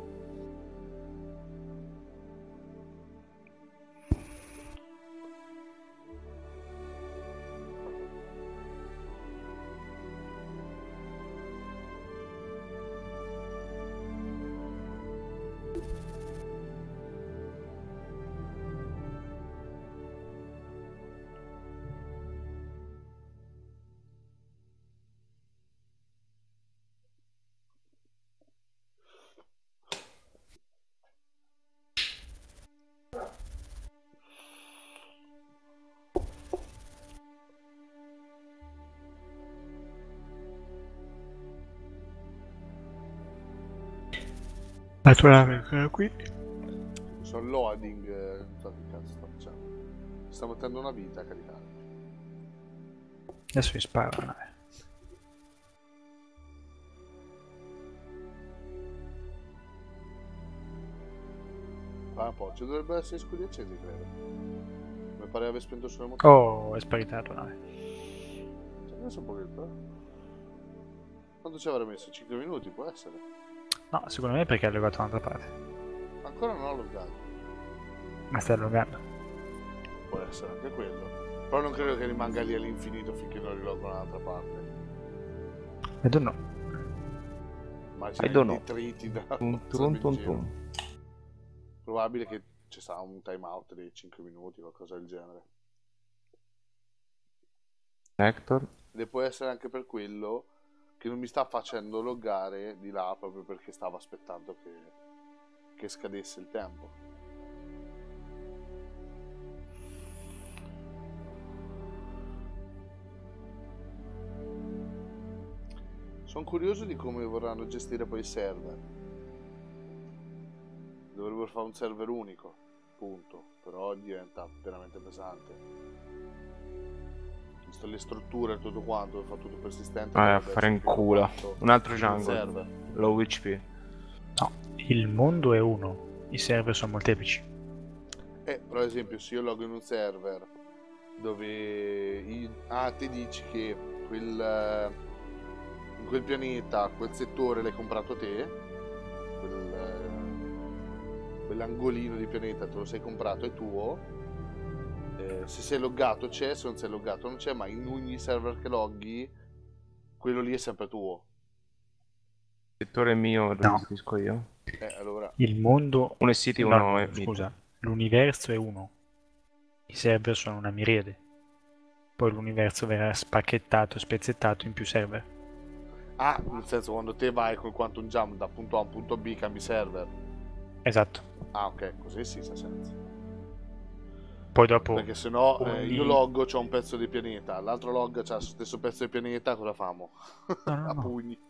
La tua nave è ancora qui? Sono loading, eh, non so che cazzo sta facendo. Sta mettendo una vita a caricare. Adesso mi spara la nave. Fa un po', ci dovrebbero essere scudi accesi, credo. Mi pare aver spento solo il motore. Oh, è sparita la tua nave. Ci ha messo un pochetto, eh. Quanto ci avrà messo? cinque minuti, può essere. No, secondo me è perché è legato da un'altra parte. Ancora non ho loggato. Ma stai allungando. Può essere anche quello. Però non credo che rimanga lì all'infinito finché non rilogano dall'altra parte. I don't know. Immagino I don't i know. detriti da Tum, sarebbe tum, in tum, giro. tum. Probabile che ci sarà un time out dei cinque minuti, qualcosa del genere. Hector. E può essere anche per quello che non mi sta facendo loggare di là, proprio perché stavo aspettando che, che scadesse il tempo. Sono curioso di come vorranno gestire poi i server. Dovrebbero fare un server unico, punto. Però diventa veramente pesante. Visto le strutture e tutto quanto, fa tutto persistente. Vai a dovrebbe fare in essere più culo. compatto Un altro il jungle. server. Low H P. No, il mondo è uno, i server sono molteplici. Eh, per esempio, se io loggo in un server dove i- ah, ti dici che quel, eh, in quel pianeta, quel settore l'hai comprato te, quel, eh, quell'angolino di pianeta te lo sei comprato, è tuo. Eh, se sei loggato c'è, se non sei loggato non c'è, ma in ogni server che loghi, quello lì è sempre tuo. Il settore mio lo No. gestisco io. Eh, allora, Il mondo... Uno è City, no, uno no, è scusa, l'universo è uno. I server sono una miriade. Poi l'universo verrà spacchettato e spezzettato in più server. ah, nel senso, quando te vai col Quantum Jump da punto A a un punto B, cambi server. Esatto. Ah, ok, così sì, ha senso. Poi dopo... Perché se no eh, ogni- io loggo, c'ho un pezzo di pianeta, l'altro log c'ha lo stesso pezzo di pianeta, cosa famo? No, no, A no. pugni.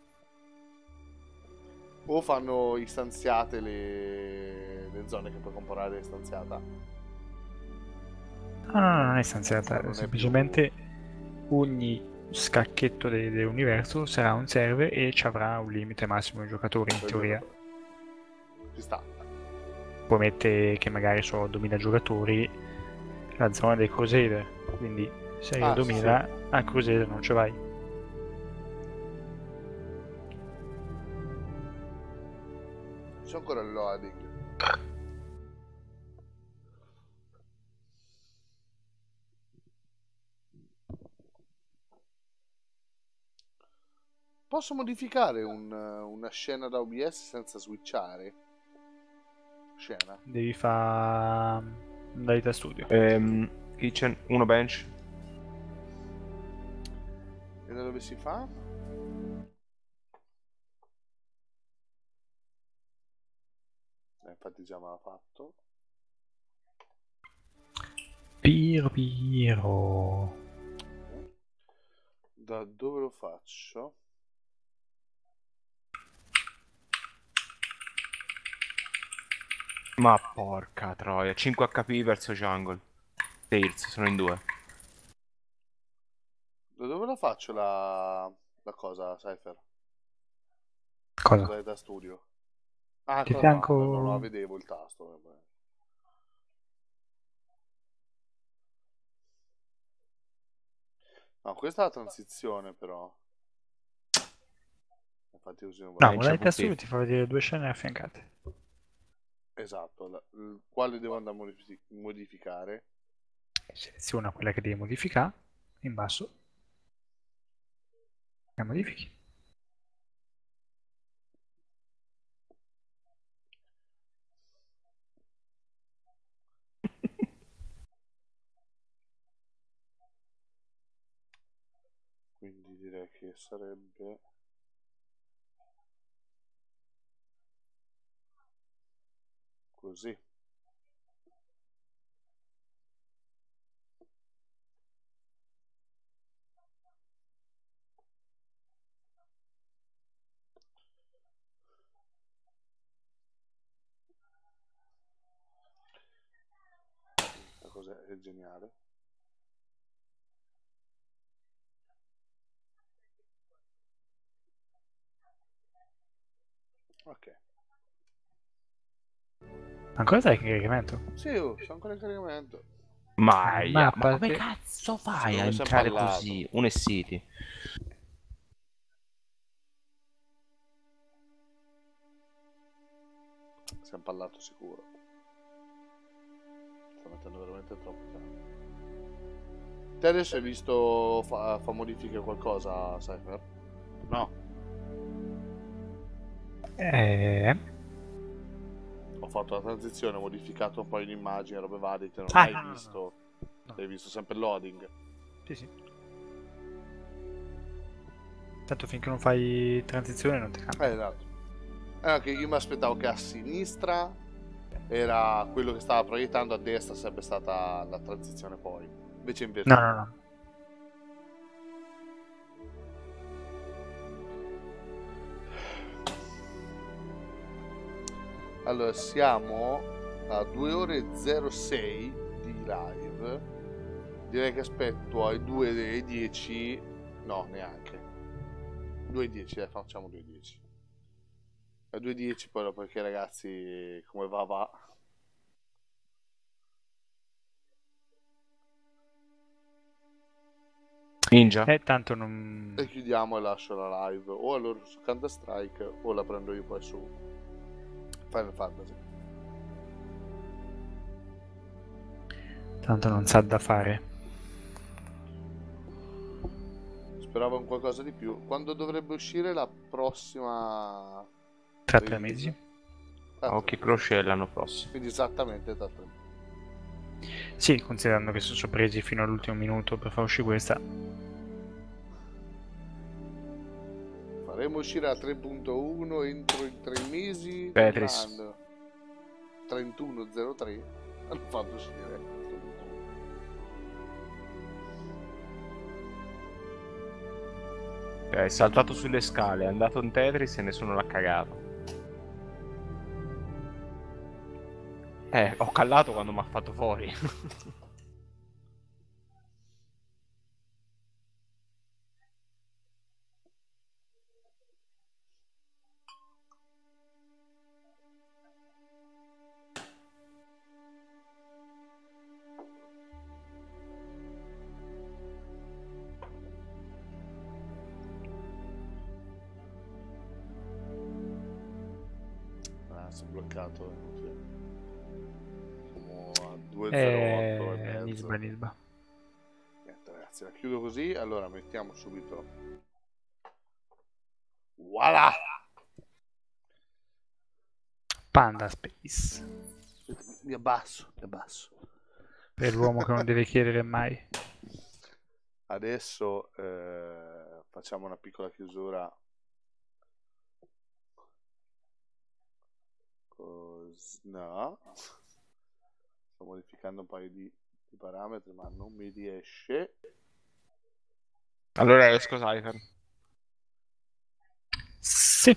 O fanno istanziate le... le zone che puoi comprare istanziata. No, no, no, non è stanziata, Non è semplicemente ogni scacchetto de- dell'universo sarà un server e ci avrà un limite massimo di giocatori in teoria. Ci sta. Poi mette che magari sono duemila giocatori la zona dei Crusader, quindi se hai Ah, duemila a Crusader non ci vai. C'è ancora il loading. Posso modificare un- una scena da O B S senza switchare? Scena. Devi fare modalità studio. Ehm, kitchen, uno bench. E da dove si fa? Eh, infatti già me l'ha fatto. Piro Piro. Da dove lo faccio? Ma porca troia, cinque H P verso jungle. Tails, sono in due. Da dove la faccio la, la cosa, Cypher? Cosa? Da, da studio. Ah, Di cosa fianco- no, non la vedevo il tasto. Vabbè. No, questa è la transizione però. Infatti uso un No, volume. modalità Bench studio ti fa vedere due scene affiancate. Esatto, la- il quale devo andare a modifi- modificare? Seleziona quella che devi modificare in basso e modifichi. Quindi direi che sarebbe così. La cosa è geniale. Ok. Ancora stai in caricamento? Sì, oh, sono ancora in caricamento. Mai, Ma ma, a come parte- cazzo fai Secondo a me si è entrare pallato. così? Uno è City. Si è impallato sicuro. Sta mettendo veramente troppo tempo. Te adesso hai visto fa, fa modifiche a qualcosa, Cypher? No. Eh... Ho fatto la transizione, ho modificato un po' in immagini, robe varie, te non Ah, hai no, no, visto. no. Hai visto sempre il loading. Sì, sì. Tanto finché non fai transizione non ti cambia. Eh, esatto. Eh, che io mi aspettavo che a sinistra era quello che stava proiettando, a destra sarebbe stata la transizione poi. Invece invece No, no, no. Allora, siamo a due ore e zero sei di live. Direi che aspetto ai due e dieci. No, neanche. due e dieci, dai, facciamo due e dieci. A due e dieci poi dopo, perché ragazzi, come va va. Ninja. Eh, tanto non... E chiudiamo e lascio la live. O allora su Counter Strike o la prendo io poi su Final Fantasy. Tanto non sa da fare. Speravo in qualcosa di più. Quando dovrebbe uscire la prossima? Tra tre release? mesi. Ah, Occhi croce l'anno prossimo. quindi esattamente tra tre mesi. Sì, considerando che sono sorpresi fino all'ultimo minuto per far uscire questa. Faremo uscire la tre punto uno entro i tre mesi Tetris. dell'anno. trentuno zero tre hanno fatto uscire. È saltato sulle scale, è andato in Tetris e nessuno l'ha cagato. Eh, ho callato quando mi ha fatto fuori. Ah, si è bloccato. Sì. Siamo a due zero otto e Eh, mezzo. Nisba, Nisba. Niente, ragazzi, la chiudo così. Allora mettiamo subito. Voilà! Panda Space. Mi abbasso, mi abbasso. Per l'uomo che non deve chiedere mai. Adesso eh, facciamo una piccola chiusura. Cos- no. Sto modificando un paio di, di parametri, ma non mi riesce. Allora esco Cypher. Sì.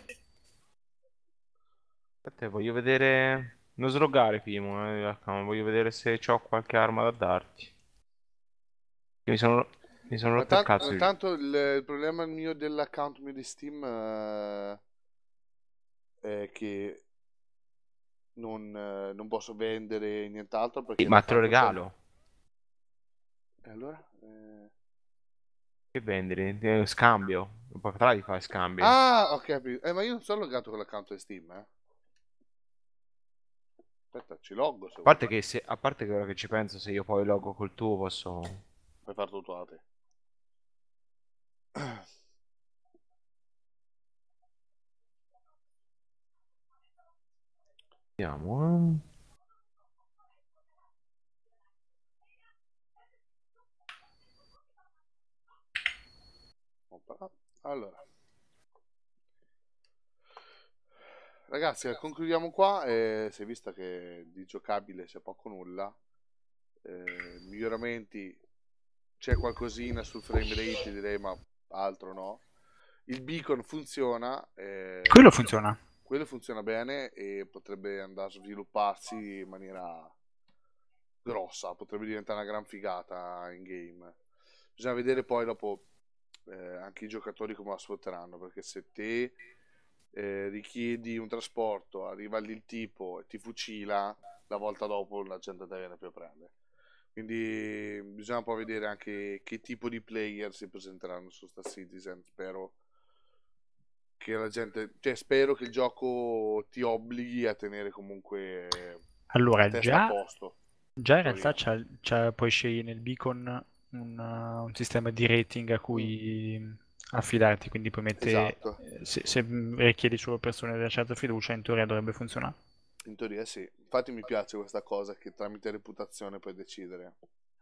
Aspetta, voglio vedere... Non slogare Pimo, eh, voglio vedere se ho qualche arma da darti. Mi sono, mi sono Ma rotto il tan- cazzo. di- tanto il, il problema mio dell'account mio di Steam eh, è che non, eh, non posso vendere nient'altro perché Sì, ma l'ho te lo fatto regalo. sempre- E allora? Eh, Che vendi? Eh, Scambio. Non potrai fare scambio. Ah, ho capito. Eh, ma io non sono logato con l'account di Steam, eh. Aspetta, ci loggo se A parte vuoi. che se, a parte che ora che ci penso, se io poi loggo col tuo posso... Puoi far tutto a te. Vediamo. eh. Oppa. Allora. Ragazzi, concludiamo qua. Eh, si è vista che di giocabile c'è poco nulla. Eh, miglioramenti c'è qualcosina sul frame rate, direi, ma altro no. Il beacon funziona. eh, Quello funziona. quello funziona bene e potrebbe andare a svilupparsi in maniera grossa. Potrebbe diventare una gran figata in game. Bisogna vedere poi dopo eh, anche i giocatori come la sfrutteranno, perché se te eh, richiedi un trasporto, arriva lì il tipo e ti fucila, la volta dopo la gente te viene più a prendere. Quindi bisogna poi vedere anche che tipo di player si presenteranno su Star Citizen. Spero che la gente, cioè spero che il gioco ti obblighi a tenere comunque Allora, testa a già, posto. già in realtà c'ha, c'ha- puoi scegliere nel beacon un, uh, un sistema di rating a cui mm. affidarti, quindi puoi mettere, Esatto. eh, se, se richiedi solo persone di una certa fiducia, in teoria dovrebbe funzionare. In teoria sì. Infatti mi piace questa cosa che tramite reputazione puoi decidere.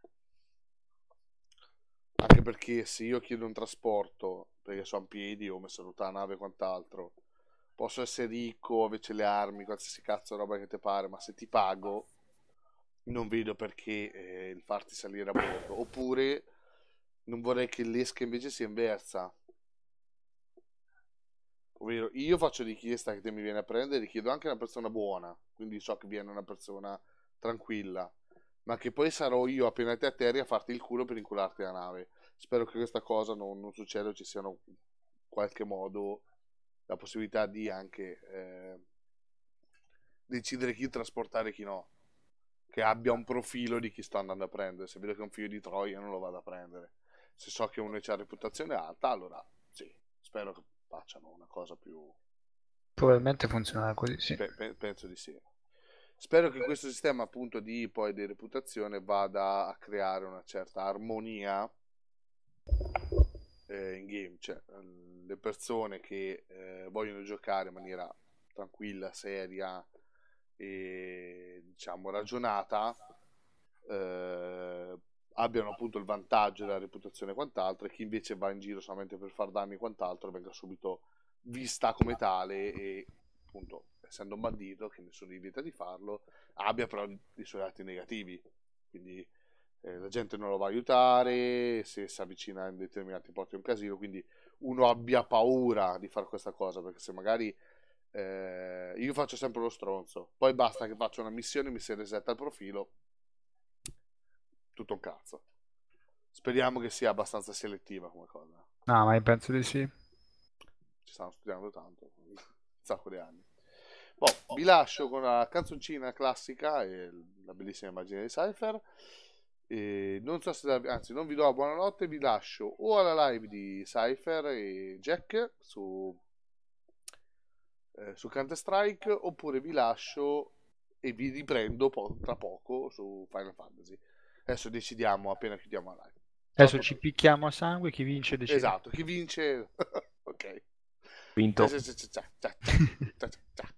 Anche perché se io chiedo un trasporto, perché sono a piedi o ho messo tutta la nave e quant'altro, posso essere ricco, invece le armi, qualsiasi cazzo roba che ti pare, ma se ti pago non vedo perché eh, il farti salire a bordo. Oppure non vorrei che l'esca invece sia inversa. Ovvero io faccio richiesta che te mi vieni a prendere, richiedo anche una persona buona, quindi so che viene una persona tranquilla, ma che poi sarò io appena te atterri a farti il culo per incularti la nave. Spero che questa cosa non, non succeda, ci siano in qualche modo la possibilità di anche eh, decidere chi trasportare e chi no, che abbia un profilo di chi sto andando a prendere. Se vedo che è un figlio di Troia non lo vado a prendere, se so che uno c'ha reputazione alta, allora sì, spero che facciano una cosa più... Probabilmente funzionerà così, sì. Pe- pe- penso di sì. Spero che questo sistema appunto di poi di reputazione vada a creare una certa armonia eh, in game, cioè le persone che eh, vogliono giocare in maniera tranquilla, seria e diciamo ragionata eh, abbiano appunto il vantaggio della reputazione e quant'altro, e chi invece va in giro solamente per far danni e quant'altro venga subito vista come tale e appunto essendo un bandito che nessuno gli vieta di farlo, abbia però i suoi lati negativi, quindi eh, la gente non lo va a aiutare, se si avvicina in determinati porti è un casino, quindi uno abbia paura di fare questa cosa, perché se magari eh, io faccio sempre lo stronzo, poi basta che faccio una missione, mi si resetta il profilo, tutto un cazzo. Speriamo che sia abbastanza selettiva come cosa. No, ma io penso di sì. Ci stanno studiando tanto, un sacco di anni. Boh, vi lascio con la canzoncina classica e la bellissima immagine di Cypher. E non so se, anzi, non vi do la buonanotte, vi lascio o alla live di Cypher e Jack su, eh, su Counter Strike, oppure vi lascio e vi riprendo po- tra poco su Final Fantasy. Adesso decidiamo appena chiudiamo la live. Adesso ci picchiamo a sangue, chi vince decide. Esatto, chi vince. Ok. Vinto. Ciao, ciao, ciao, ciao, ciao, ciao, ciao.